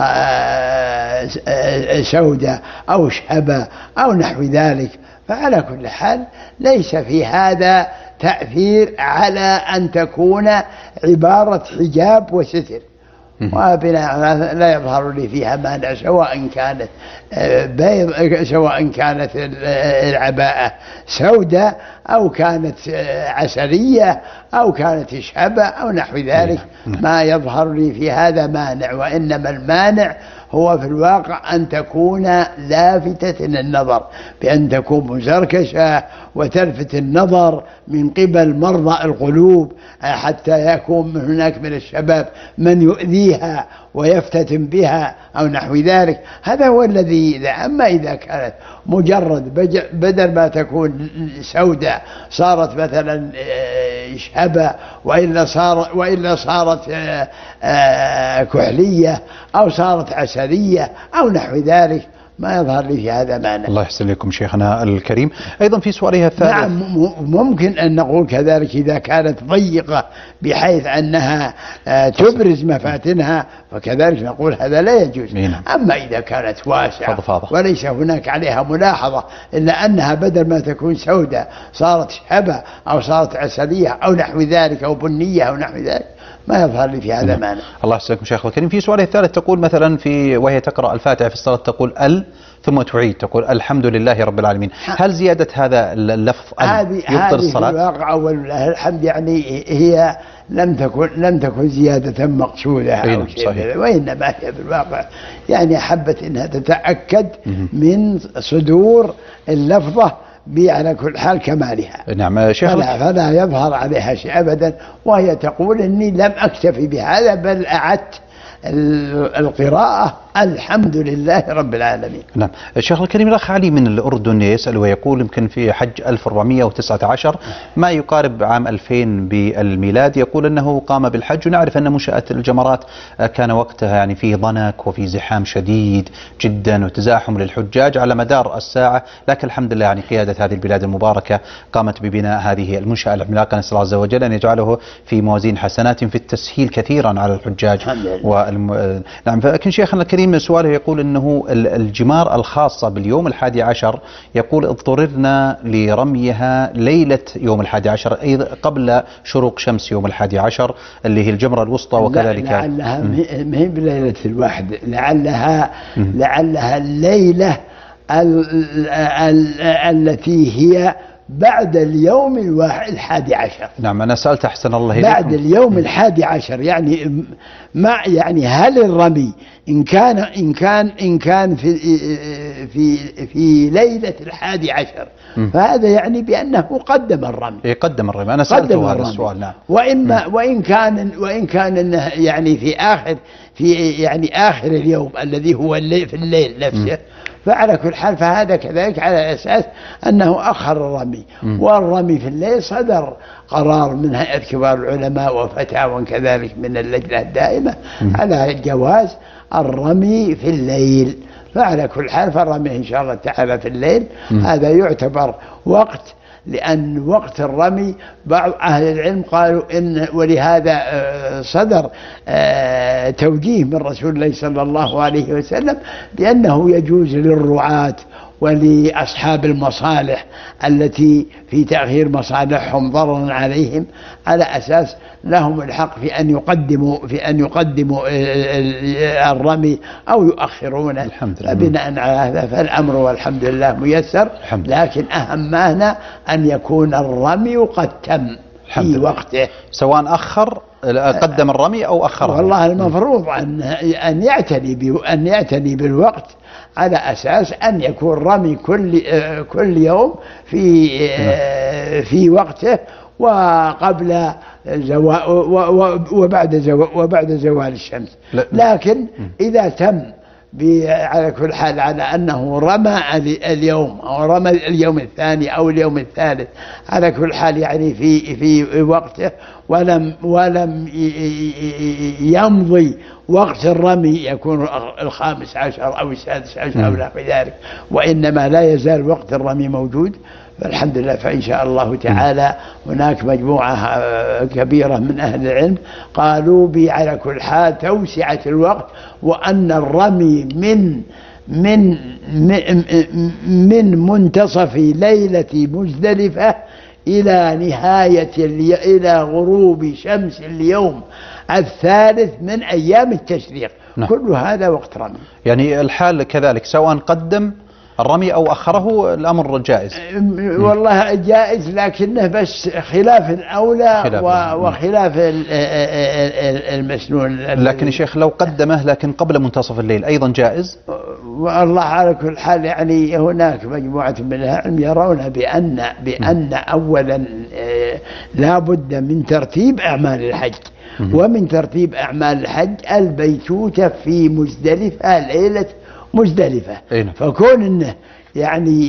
سوداء أو شهبة أو نحو ذلك فعلى كل حال ليس في هذا تأثير على أن تكون عبارة حجاب وستر. وبناء لا يظهر لي فيها مانع سواء كانت بيض سواء كانت العباءة سوداء أو كانت عسلية أو كانت شهبة أو نحو ذلك، ما يظهر لي في هذا مانع. وإنما المانع هو في الواقع أن تكون لافتة للنظر، بأن تكون مزركشة وتلفت النظر من قبل مرضى القلوب حتى يكون من هناك من الشباب من يؤذيها ويفتتن بها أو نحو ذلك. هذا هو الذي إذا أما إذا كانت مجرد بدل ما تكون سوداء صارت مثلا شهبة وإلا صار وإلا صارت كحلية أو صارت عسلية أو نحو ذلك ما يظهر لي في هذا مانع. الله يحسن لكم شيخنا الكريم. أيضا في سؤالها الثالث. نعم ممكن أن نقول كذلك إذا كانت ضيقة بحيث أنها تبرز مفاتنها فكذلك نقول هذا لا يجوز. مين. أما إذا كانت واسعة فضفاضة وليس هناك عليها ملاحظة إلا أنها بدل ما تكون سوداء صارت شهبة أو صارت عسلية أو نحو ذلك أو بنية أو نحو ذلك ما يظهر لي في هذا مانع. الله يسلمكم شيخ الكريم. في سؤال الثالث تقول مثلا في وهي تقرأ الفاتحة في الصلاة تقول ال ثم تعيد تقول الحمد لله رب العالمين، هل زيادة هذا اللفظ ال يبطل الصلاة؟ هذه في الواقع ولله الحمد يعني هي لم تكن لم تكن زيادة مقصودة أو شيء، وإنما هي في الواقع يعني حبت أنها تتأكد من صدور اللفظة على كل حال كمالها. نعم شيخ. فلا, فلا يظهر عليها شيء أبدا، وهي تقول إني لم أكتفي بهذا بل أعدت القراءة الحمد لله رب العالمين. نعم. الشيخ الكريم الأخ علي من الأردن يسأل ويقول يمكن في حج ألف وأربعمائة وتسعة عشر ما يقارب عام ألفين بالميلاد، يقول أنه قام بالحج ونعرف أن منشأة الجمرات كان وقتها يعني فيه ضنك وفي زحام شديد جدا وتزاحم للحجاج على مدار الساعة، لكن الحمد لله يعني قيادة هذه البلاد المباركة قامت ببناء هذه المنشأة العملاقة، نسأل الله عز وجل أن يجعله في موازين حسنات في التسهيل كثيرا على الحجاج. والم... نعم. فلكن شيخنا الكريم سؤاله يقول أنه الجمار الخاصة باليوم الحادي عشر يقول اضطررنا لرميها ليلة يوم الحادي عشر أي قبل شروق شمس يوم الحادي عشر اللي هي الجمرة الوسطى وكذلك. لعلها ما هي بليلة الواحد، لعلها م. لعلها الليلة ال ال التي هي بعد اليوم الواحد الحادي عشر. نعم أنا سألت أحسن الله إليكم. بعد اليوم الحادي عشر يعني ما يعني هل الرمي إن كان إن كان إن كان في في في ليلة الحادي عشر م. فهذا يعني بأنه قدم الرمي. يقدم الرمي. أنا سألته هذا السؤال. نعم. وإما وإن كان وإن كان يعني في آخر في يعني آخر اليوم الذي هو الليل في الليل نفسه م. فعلى كل حال فهذا كذلك على أساس أنه أخر الرمي. والرمي في الليل صدر قرار من هيئة كبار العلماء وفتاوى كذلك من اللجنة الدائمة على جواز الرمي في الليل. فعلى كل حال فالرمي إن شاء الله تعالى في الليل هذا يعتبر وقت، لأن وقت الرمي بعض أهل العلم قالوا إن ولهذا صدر توجيه من رسول الله صلى الله عليه وسلم بأنه يجوز للرعاة ولأصحاب المصالح التي في تأخير مصالحهم ضررا عليهم على أساس لهم الحق في أن يقدموا في أن يقدموا الرمي أو يؤخرونه. فبناء على هذا فالأمر والحمد لله ميسر، لكن أهم معنى أن يكون الرمي قد تم في وقته، سواء أخر قدم الرمي أو أخره. والله المفروض أن أن يعتني أن يعتني بالوقت على أساس أن يكون رمي كل كل يوم في في وقته وقبل زوال وبعد زوال وبعد زوال الشمس. لكن إذا تم على كل حال على أنه رمى اليوم أو رمى اليوم الثاني أو اليوم الثالث على كل حال يعني في في وقته ولم ولم يمضي وقت الرمي يكون الخامس عشر أو السادس عشر أو نحو ذلك، وإنما لا يزال وقت الرمي موجود. فالحمد لله فإن شاء الله تعالى هناك مجموعة كبيرة من أهل العلم قالوا على كل حال توسعة الوقت، وأن الرمي من من من منتصف ليلة مزدلفة إلى نهاية إلى غروب شمس اليوم الثالث من أيام التشريق. نعم. كل هذا وقت رمي. يعني الحال كذلك سواء قدم الرمي أو أخره الأمر جائز. والله جائز، لكنه بس خلاف الأولى خلاف وخلاف المسنون. لكن يا شيخ لو قدمه لكن قبل منتصف الليل أيضا جائز؟ والله على كل حال يعني هناك مجموعة من العلم يرون بأن بأن أولا لا بد من ترتيب أعمال الحج، ومن ترتيب أعمال الحج البيتوتة في مزدلفة ليلة مزدلفة. فكون انه يعني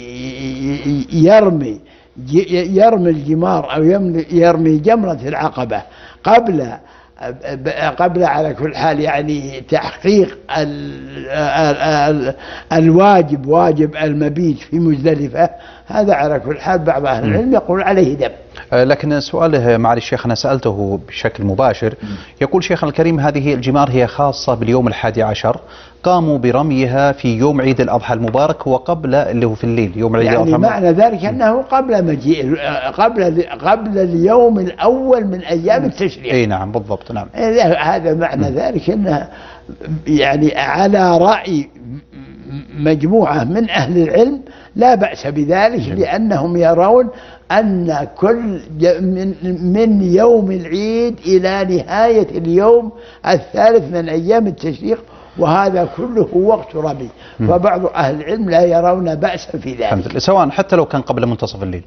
يرمي يرمي الجمار او يرمي جمرة العقبة قبل قبل على كل حال يعني تحقيق ال ال الواجب واجب المبيت في مزدلفة، هذا على كل حال بعض أهل العلم يقول عليه دم. لكن سؤاله معالي الشيخ أنا سألته بشكل مباشر، يقول شيخنا الكريم هذه الجمار هي خاصة باليوم الحادي عشر، قاموا برميها في يوم عيد الأضحى المبارك وقبل اللي هو في الليل يوم عيد الأضحى. يعني معنى ذلك أنه قبل مجيء قبل قبل اليوم الأول من أيام التشريق. أي نعم بالضبط. نعم هذا معنى ذلك أنه يعني على رأي مجموعة من أهل العلم لا بأس بذلك، لأنهم يرون أن كل من, من يوم العيد إلى نهاية اليوم الثالث من أيام التشريق وهذا كله وقت رمي. فبعض أهل العلم لا يرون بأسا في ذلك سواء حتى لو كان قبل منتصف الليل.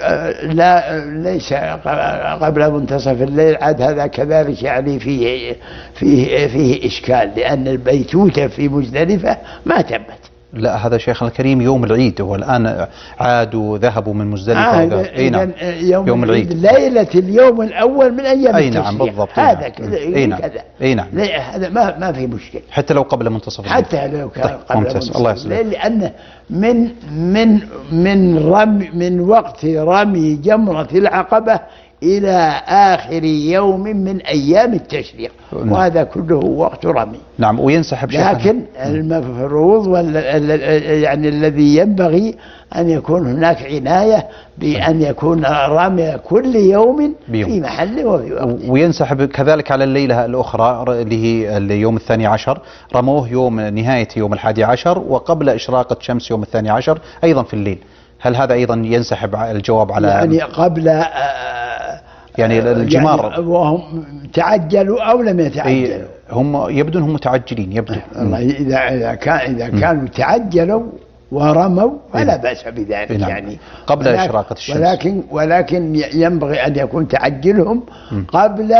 لا ليس قبل منتصف الليل، عاد هذا كذلك يعني فيه فيه فيه إشكال، لأن البيتوتة في مزدلفة ما تمت. لا هذا شيخنا الكريم يوم العيد، هو الآن عادوا ذهبوا من مزدلفة. آه أي نعم يوم, يوم العيد ليلة اليوم الأول من أيام أي التشريق. نعم بالضبط. هذا كذا. أي نعم. أي نعم. هذا ما ما في مشكلة حتى لو قبل منتصف الليل. حتى لو كان طيب. قبل منتصف الله الليل، لأنه من من من رمي من وقت رمي جمرة العقبة إلى آخر يوم من أيام التشريق. نعم. وهذا كله وقت رمي. نعم وينسحب. لكن المفروض يعني الذي ينبغي أن يكون هناك عناية بأن يكون رمي كل يوم بيوم. في محله وفي وقته. وينسحب كذلك على الليلة الأخرى اللي هي اليوم الثاني عشر، رموه يوم نهاية يوم الحادي عشر وقبل إشراقة شمس يوم الثاني عشر أيضا في الليل. هل هذا أيضا ينسحب الجواب على يعني قبل آه يعني الجمار يعني وهم تعجلوا أو لم يتعجلوا؟ هم يبدو أنهم متعجلين يبدو. إذا إذا كان إذا كانوا تعجلوا ورموا فلا بأس بذلك. نعم. يعني قبل إشراقة الشمس. ولكن ولكن ينبغي أن يكون تعجلهم قبل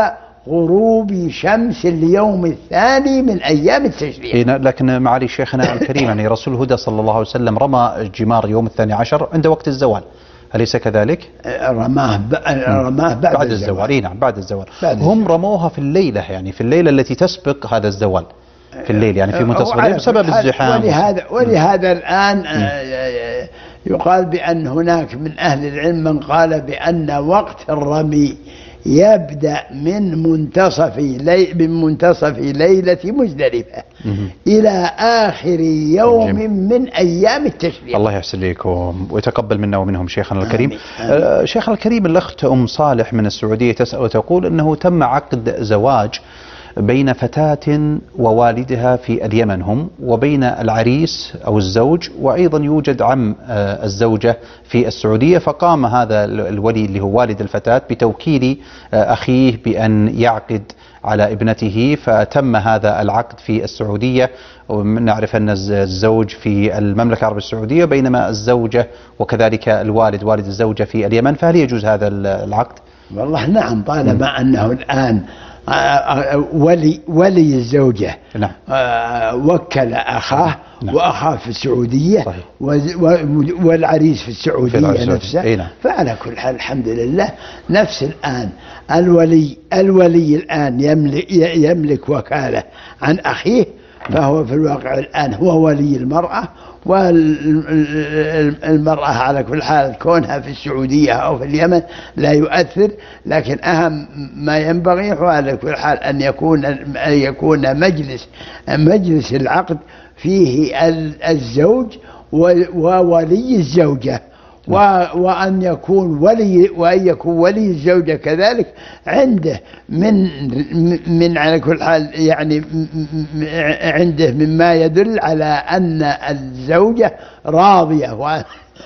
غروب شمس اليوم الثاني من أيام التشريق. إيه، لكن معالي شيخنا الكريم يعني رسول الهدى صلى الله عليه وسلم رمى الجمار يوم الثاني عشر عند وقت الزوال، أليس كذلك؟ رماه ب... رماه بعد, بعد الزوال, الزوال. إيه نعم بعد الزوال. بعد هم الزوال. رموها في الليلة، يعني في الليلة التي تسبق هذا الزوال، في الليل يعني في منتصف الليل بسبب الزحام. ولهذا ولهذا الآن يقال بأن هناك من أهل العلم من قال بأن وقت الرمي يبدأ من منتصف لي من منتصف ليلة مزدلفة إلى آخر يوم جميل. من أيام التشريق. الله يحسن لكم ويتقبل منا ومنهم شيخنا الكريم. آمين. آمين. شيخنا الكريم، الأخت أم صالح من السعودية تسأل وتقول أنه تم عقد زواج بين فتاة ووالدها في اليمن هم، وبين العريس أو الزوج، وأيضا يوجد عم الزوجة في السعودية، فقام هذا الولي اللي هو والد الفتاة بتوكيل أخيه بأن يعقد على ابنته، فتم هذا العقد في السعودية. ونعرف أن الزوج في المملكة العربية السعودية بينما الزوجة وكذلك الوالد والد الزوجة في اليمن، فهل يجوز هذا العقد؟ والله نعم، طالما أنه الآن ولي ولي الزوجة نعم. وكل أخاه نعم. وأخاه في السعودية صحيح. والعريس في السعودية في نفسه نعم. فعلى كل حال الحمد لله نفس الآن الولي الولي الآن يملك, يملك وكالة عن أخيه، فهو في الواقع الآن هو ولي المرأة، والمرأة على كل حال كونها في السعودية أو في اليمن لا يؤثر، لكن أهم ما ينبغي على كل حال أن يكون أن يكون مجلس مجلس العقد فيه الزوج وولي الزوجة، وأن يكون ولي وأن يكون ولي الزوجة كذلك عنده من من على كل حال يعني عنده مما يدل على أن الزوجة راضية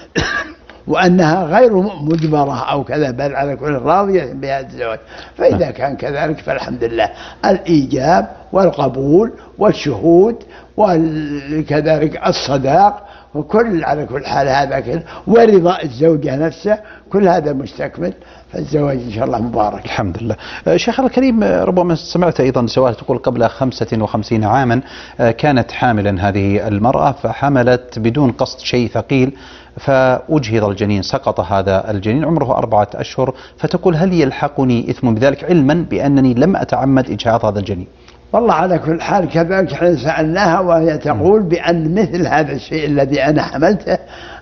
وأنها غير مجبرة أو كذا، بل على كل راضية بهذا الزواج. فإذا كان كذلك فالحمد لله الإيجاب والقبول والشهود وكذلك الصداق وكل على كل حال هذا كله، ورضا الزوجة نفسه، كل هذا مستكمل، فالزواج إن شاء الله مبارك. الحمد لله. شيخنا الكريم، ربما سمعت أيضا سؤال تقول قبل خمسة وخمسين عاما كانت حاملا هذه المرأة، فحملت بدون قصد شيء ثقيل فأجهض الجنين، سقط هذا الجنين عمره أربعة أشهر، فتقول هل يلحقني إثم بذلك علما بأنني لم أتعمد إجهاض هذا الجنين؟ والله على كل حال كذلك حين سألناها وهي تقول بأن مثل هذا الشيء الذي أنا حملته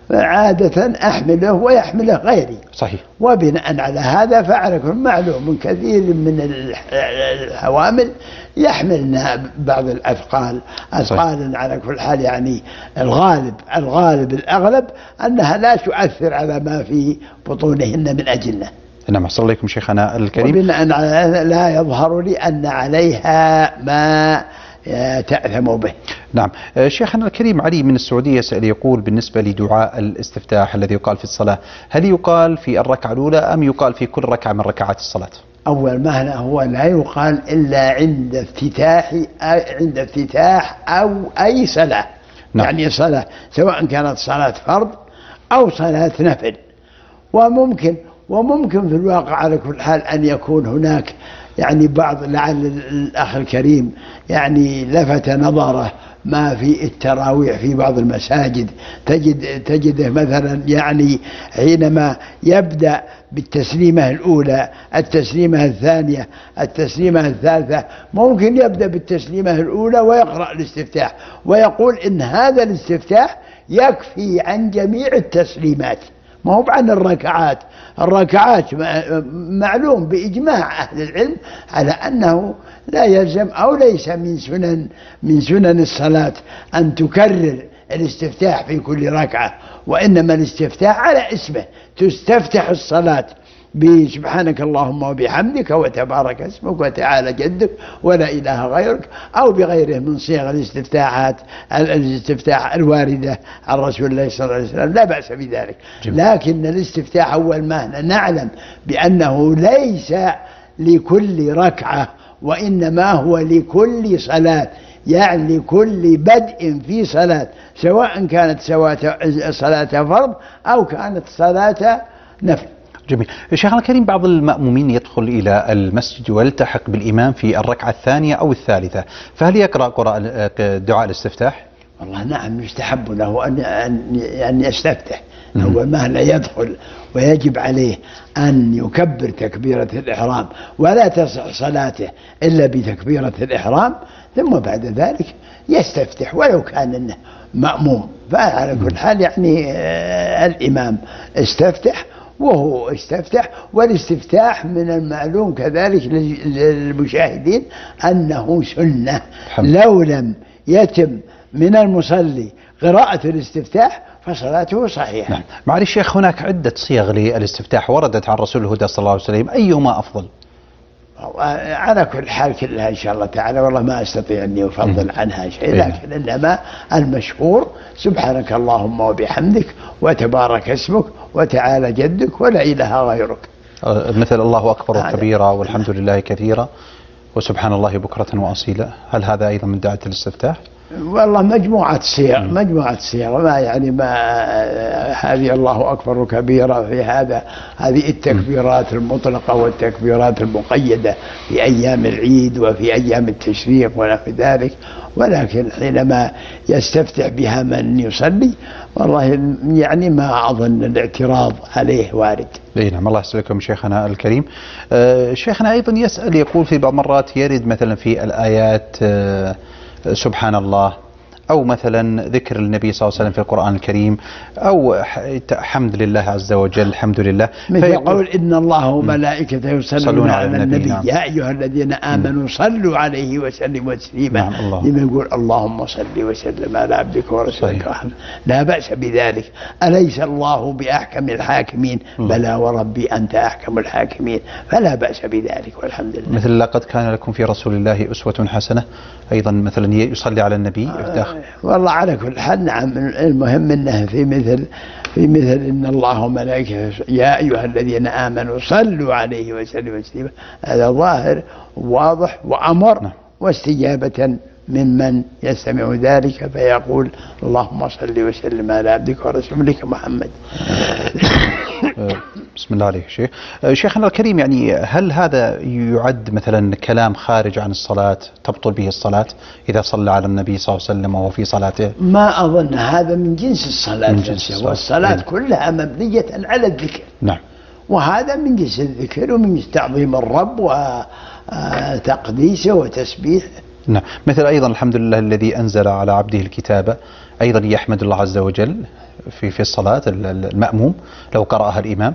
عادة أحمله ويحمله غيري صحيح، وبناء على هذا فعلى كل معلوم كثير من الحوامل يحملنا بعض الأثقال أثقال على كل حال، يعني الغالب الغالب الأغلب أنها لا تؤثر على ما في بطونهن من أجنة. نعم أحسن الله إليكم شيخنا الكريم. وبناء على هذا لا يظهر لي أن عليها ما تأثم به. نعم. شيخنا الكريم علي من السعودية يسأل يقول بالنسبة لدعاء الاستفتاح الذي يقال في الصلاة، هل يقال في الركعة الأولى أم يقال في كل ركعة من ركعات الصلاة؟ أول ما هو لا يقال إلا عند افتتاح عند افتتاح أو أي صلاة. نعم. يعني صلاة سواء كانت صلاة فرض أو صلاة نفل، وممكن وممكن في الواقع على كل حال أن يكون هناك يعني بعض، لعل الأخ الكريم يعني لفت نظره ما في التراويح في بعض المساجد، تجد تجده مثلا يعني حينما يبدأ بالتسليمة الأولى، التسليمة الثانية، التسليمة الثالثة، ممكن يبدأ بالتسليمة الأولى ويقرأ الاستفتاح ويقول إن هذا الاستفتاح يكفي عن جميع التسليمات، ما هو عن الركعات. الركعات معلوم بإجماع أهل العلم على أنه لا يلزم أو ليس من سنن من سنن الصلاة أن تكرر الاستفتاح في كل ركعة، وإنما الاستفتاح على اسمه، تستفتح الصلاة بسبحانك اللهم وبحمدك وتبارك اسمك وتعالى جدك ولا إله غيرك، أو بغيره من صيغ الاستفتاحات الاستفتاح الواردة عن رسول الله صلى الله عليه وسلم، لا بأس بذلك. جميل. لكن الاستفتاح أول ما نعلم بأنه ليس لكل ركعة وإنما هو لكل صلاة، يعني لكل بدء في صلاة، سواء كانت صلاة فرض أو كانت صلاة نفل. جميل. شيخنا الكريم، بعض المأمومين يدخل إلى المسجد ويلتحق بالإمام في الركعة الثانية أو الثالثة، فهل يقرأ قراءة دعاء الاستفتاح؟ والله نعم، يستحب له أن أن يستفتح. أول ما لا يدخل ويجب عليه أن يكبر تكبيرة الإحرام، ولا تصح صلاته إلا بتكبيرة الإحرام، ثم بعد ذلك يستفتح ولو كان إنه مأموم. فعلى كل حال يعني آه الإمام استفتح وهو استفتح، والاستفتاح من المعلوم كذلك للمشاهدين أنه سنة. لو لم يتم من المصلي قراءة الاستفتاح فصلاته صحيحة. نعم. معالي الشيخ، هناك عدة صيغ للاستفتاح وردت عن رسول الهدى صلى الله عليه وسلم، أيهما أفضل؟ على كل حال كلها إن شاء الله تعالى، والله ما أستطيع أني أفضل عنها شيء، لكن إنما المشهور سبحانك اللهم وبحمدك وتبارك اسمك وتعالى جدك ولا إله غيرك، مثل الله أكبر كبيرا والحمد لله كثيرا وسبحان الله بكرة وأصيلا. هل هذا أيضا من دعاء الاستفتاح؟ والله مجموعة صيغ، مجموعة صيغ، ما يعني ما هذه الله أكبر كبيرة في هذا، هذه التكبيرات المطلقة والتكبيرات المقيدة في أيام العيد وفي أيام التشريق ونحو ذلك، ولكن حينما يستفتح بها من يصلي والله يعني ما أظن الاعتراض عليه وارد. نعم، الله يسلمكم شيخنا الكريم. آه شيخنا أيضا يسأل، يقول في بعض مرات يرد مثلا في الآيات آه سبحان الله، أو مثلا ذكر النبي صلى الله عليه وسلم في القرآن الكريم، أو حمد لله عز وجل، الحمد لله، مثل قول إن الله وملائكته يصلون على النبي نعم. يا أيها الذين آمنوا صلوا عليه وسلموا تسليما. نعم. لمن يقول اللهم صل وسلم على عبدك ورسولك محمد، لا بأس بذلك. أليس الله بأحكم الحاكمين؟ بلى وربي أنت أحكم الحاكمين، فلا بأس بذلك والحمد لله. مثل لقد كان لكم في رسول الله أسوة حسنة، أيضا مثلا يصلي على النبي آه والله على كل حال نعم، المهم أنه في مثل في مثل إن الله وملائكته يا أيها الذين آمنوا صلوا عليه وسلموا تسليما، هذا ظاهر واضح وأمر نعم. واستجابة ممن يستمع ذلك فيقول اللهم صل وسلم على عبدك ورسولك محمد. بسم الله عليك شيخ. شيخنا الكريم، يعني هل هذا يعد مثلا كلام خارج عن الصلاة تبطل به الصلاة إذا صلى على النبي صلى الله عليه وسلم وهو في صلاته؟ ما أظن، هذا من جنس الصلاة، من جنس الصلاة. والصلاة إيه؟ كلها مبنية على الذكر. نعم. وهذا من جنس الذكر ومن جنس تعظيم الرب وتقديسه وتسبيحه. نعم. مثل أيضا الحمد لله الذي أنزل على عبده الكتاب، أيضا يحمد الله عز وجل في في الصلاة المأموم لو قرأها الإمام،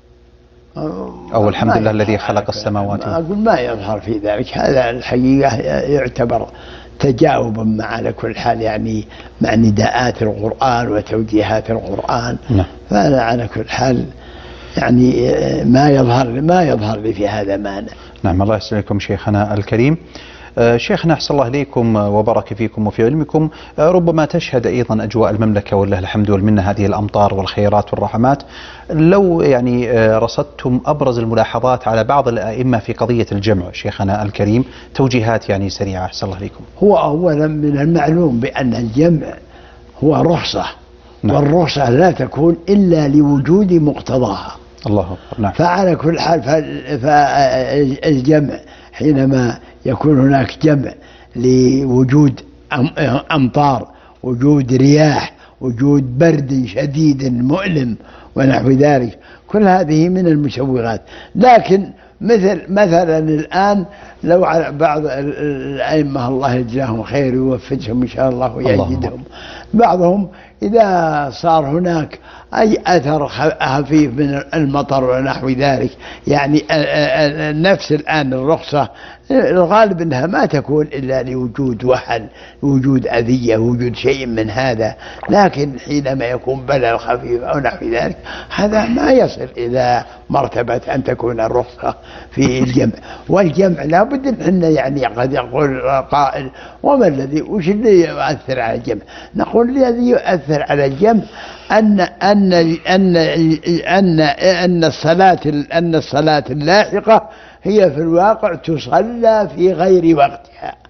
أو الحمد لله الذي خلق السماوات. أقول ما يظهر في ذلك، هذا الحقيقة يعتبر تجاوبا مع على كل حال يعني مع نداءات القرآن وتوجيهات القرآن. نعم. فأنا على كل حال يعني ما يظهر ما يظهر لي في هذا مانع. نعم، الله يسلمكم شيخنا الكريم. شيخنا أحسن الله إليكم وبارك فيكم وفي علمكم، ربما تشهد أيضا أجواء المملكة ولله الحمد والمنة هذه الأمطار والخيرات والرحمات، لو يعني رصدتم أبرز الملاحظات على بعض الأئمة في قضية الجمع شيخنا الكريم، توجيهات يعني سريعة أحسن الله إليكم. هو أولا من المعلوم بأن الجمع هو رخصة. نعم. والرخصة لا تكون إلا لوجود مقتضاها. الله أكبر. نعم. فعلى كل حال فالجمع حينما يكون هناك جمع لوجود أمطار، وجود رياح، وجود برد شديد مؤلم ونحو ذلك، كل هذه من المسوغات. لكن مثل مثلا الآن لو على بعض الأئمة الله يجزاهم خير ويوفقهم إن شاء الله ويجدهم، بعضهم إذا صار هناك أي أثر خفيف من المطر ونحو ذلك، يعني نفس الآن الرخصة الغالب أنها ما تكون إلا لوجود وحل، وجود أذية، وجود شيء من هذا، لكن حينما يكون بلل خفيف أو نحو ذلك هذا ما يصل إلى مرتبة أن تكون الرخصة في الجمع. والجمع لابد أن يعني قد يقول قائل وما الذي وش اللي يؤثر على الجمع؟ نقول الذي يؤثر على الجمع أن أن أن أن أن الصلاة أن الصلاة اللاحقة هي في الواقع تصلى في غير وقتها.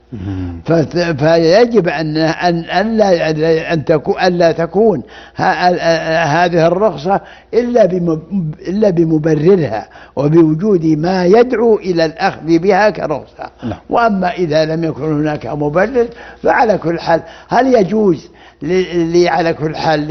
فت- فيجب أن أن أن لا أن تكون أن لا تكون ه- هذه الرخصة إلا بم- إلا بمبررها وبوجود ما يدعو إلى الأخذ بها كرخصة. نعم. وأما إذا لم يكن هناك مبرر فعلى كل حال هل يجوز ل- لي على كل حال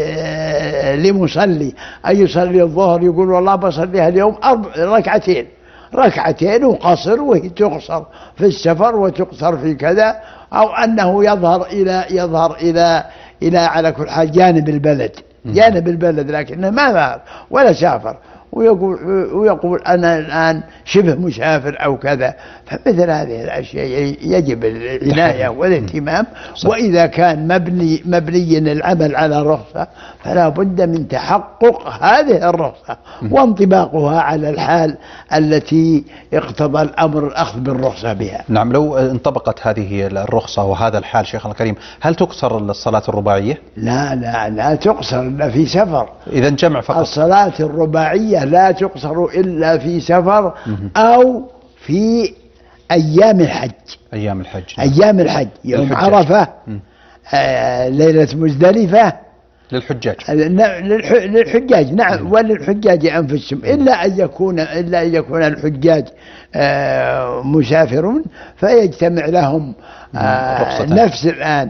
ل- لمصلي أن يصلي الظهر يقول والله بصليها اليوم أربع ركعتين ركعتين وقصر وهي تقصر في السفر وتقصر في كذا، أو أنه يظهر إلى يظهر إلى إلى على كل حال جانب البلد جانب البلد لكنه ما ظهر ولا سافر ويقول ويقول أنا الآن شبه مسافر أو كذا. فمثل هذه الأشياء يجب العناية والاهتمام. وإذا كان مبني مبني العمل على رخصة فلا بد من تحقق هذه الرخصة وانطباقها على الحال التي اقتضى الأمر الأخذ بالرخصة بها. نعم. لو انطبقت هذه الرخصة وهذا الحال شيخنا الكريم، هل تكسر الصلاة الرباعية؟ لا لا لا تقصر إلا في سفر. إذا جمع فقط. الصلاة الرباعية لا تقصر إلا في سفر أو في أيام الحج. أيام الحج. أيام الحج يوم الحجاج. عرفة، آه ليلة مزدلفة للحجاج. للح- للحجاج نعم، وللحجاج أنفسهم، إلا أن يكون إلا أن يكون الحجاج آه مسافرون فيجتمع لهم آه رخصتان. نفس الآن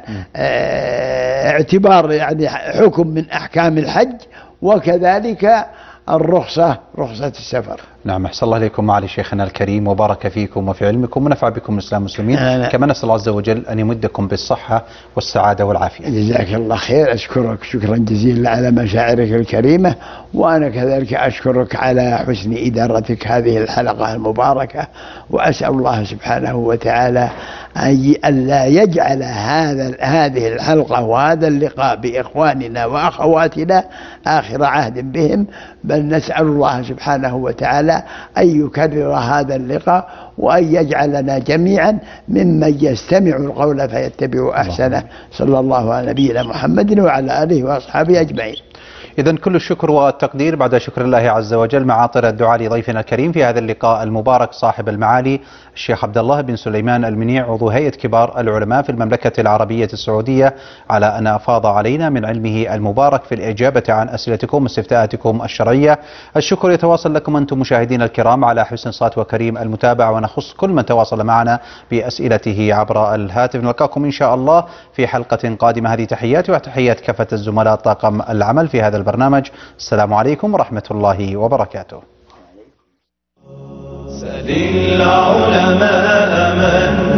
آه اعتبار يعني حكم من أحكام الحج وكذلك الرخصة رخصة السفر. نعم. أحسن الله إليكم معالي شيخنا الكريم وبارك فيكم وفي علمكم ونفع بكم الإسلام المسلمين. آه كما نسأل الله عز وجل أن يمدكم بالصحة والسعادة والعافية. جزاك الله خير. أشكرك شكرا جزيلا على مشاعرك الكريمة، وأنا كذلك أشكرك على حسن إدارتك هذه الحلقة المباركة، وأسأل الله سبحانه وتعالى أن لا يجعل هذا هذه الحلقة وهذا اللقاء بإخواننا وأخواتنا آخر عهد بهم، بل نسأل الله سبحانه وتعالى أن يكرر هذا اللقاء وأن يجعلنا جميعا ممن يستمع القول فيتبع أحسنه. صلى الله على نبينا محمد وعلى آله وأصحابه أجمعين. إذن كل الشكر والتقدير بعد شكر الله عز وجل مع عطر الدعاء لضيفنا الكريم في هذا اللقاء المبارك صاحب المعالي الشيخ عبد الله بن سليمان المنيع عضو هيئة كبار العلماء في المملكة العربية السعودية على أن أفاض علينا من علمه المبارك في الإجابة عن أسئلتكم واستفتاءاتكم الشرعية. الشكر يتواصل لكم أنتم مشاهدين الكرام على حسن صوت وكريم المتابعة، ونخص كل من تواصل معنا بأسئلته عبر الهاتف. نلقاكم إن شاء الله في حلقة قادمة. هذه تحياتي وتحيات كافة الزملاء طاقم العمل في هذا البرنامج. السلام عليكم ورحمة الله وبركاته. سل العلماء من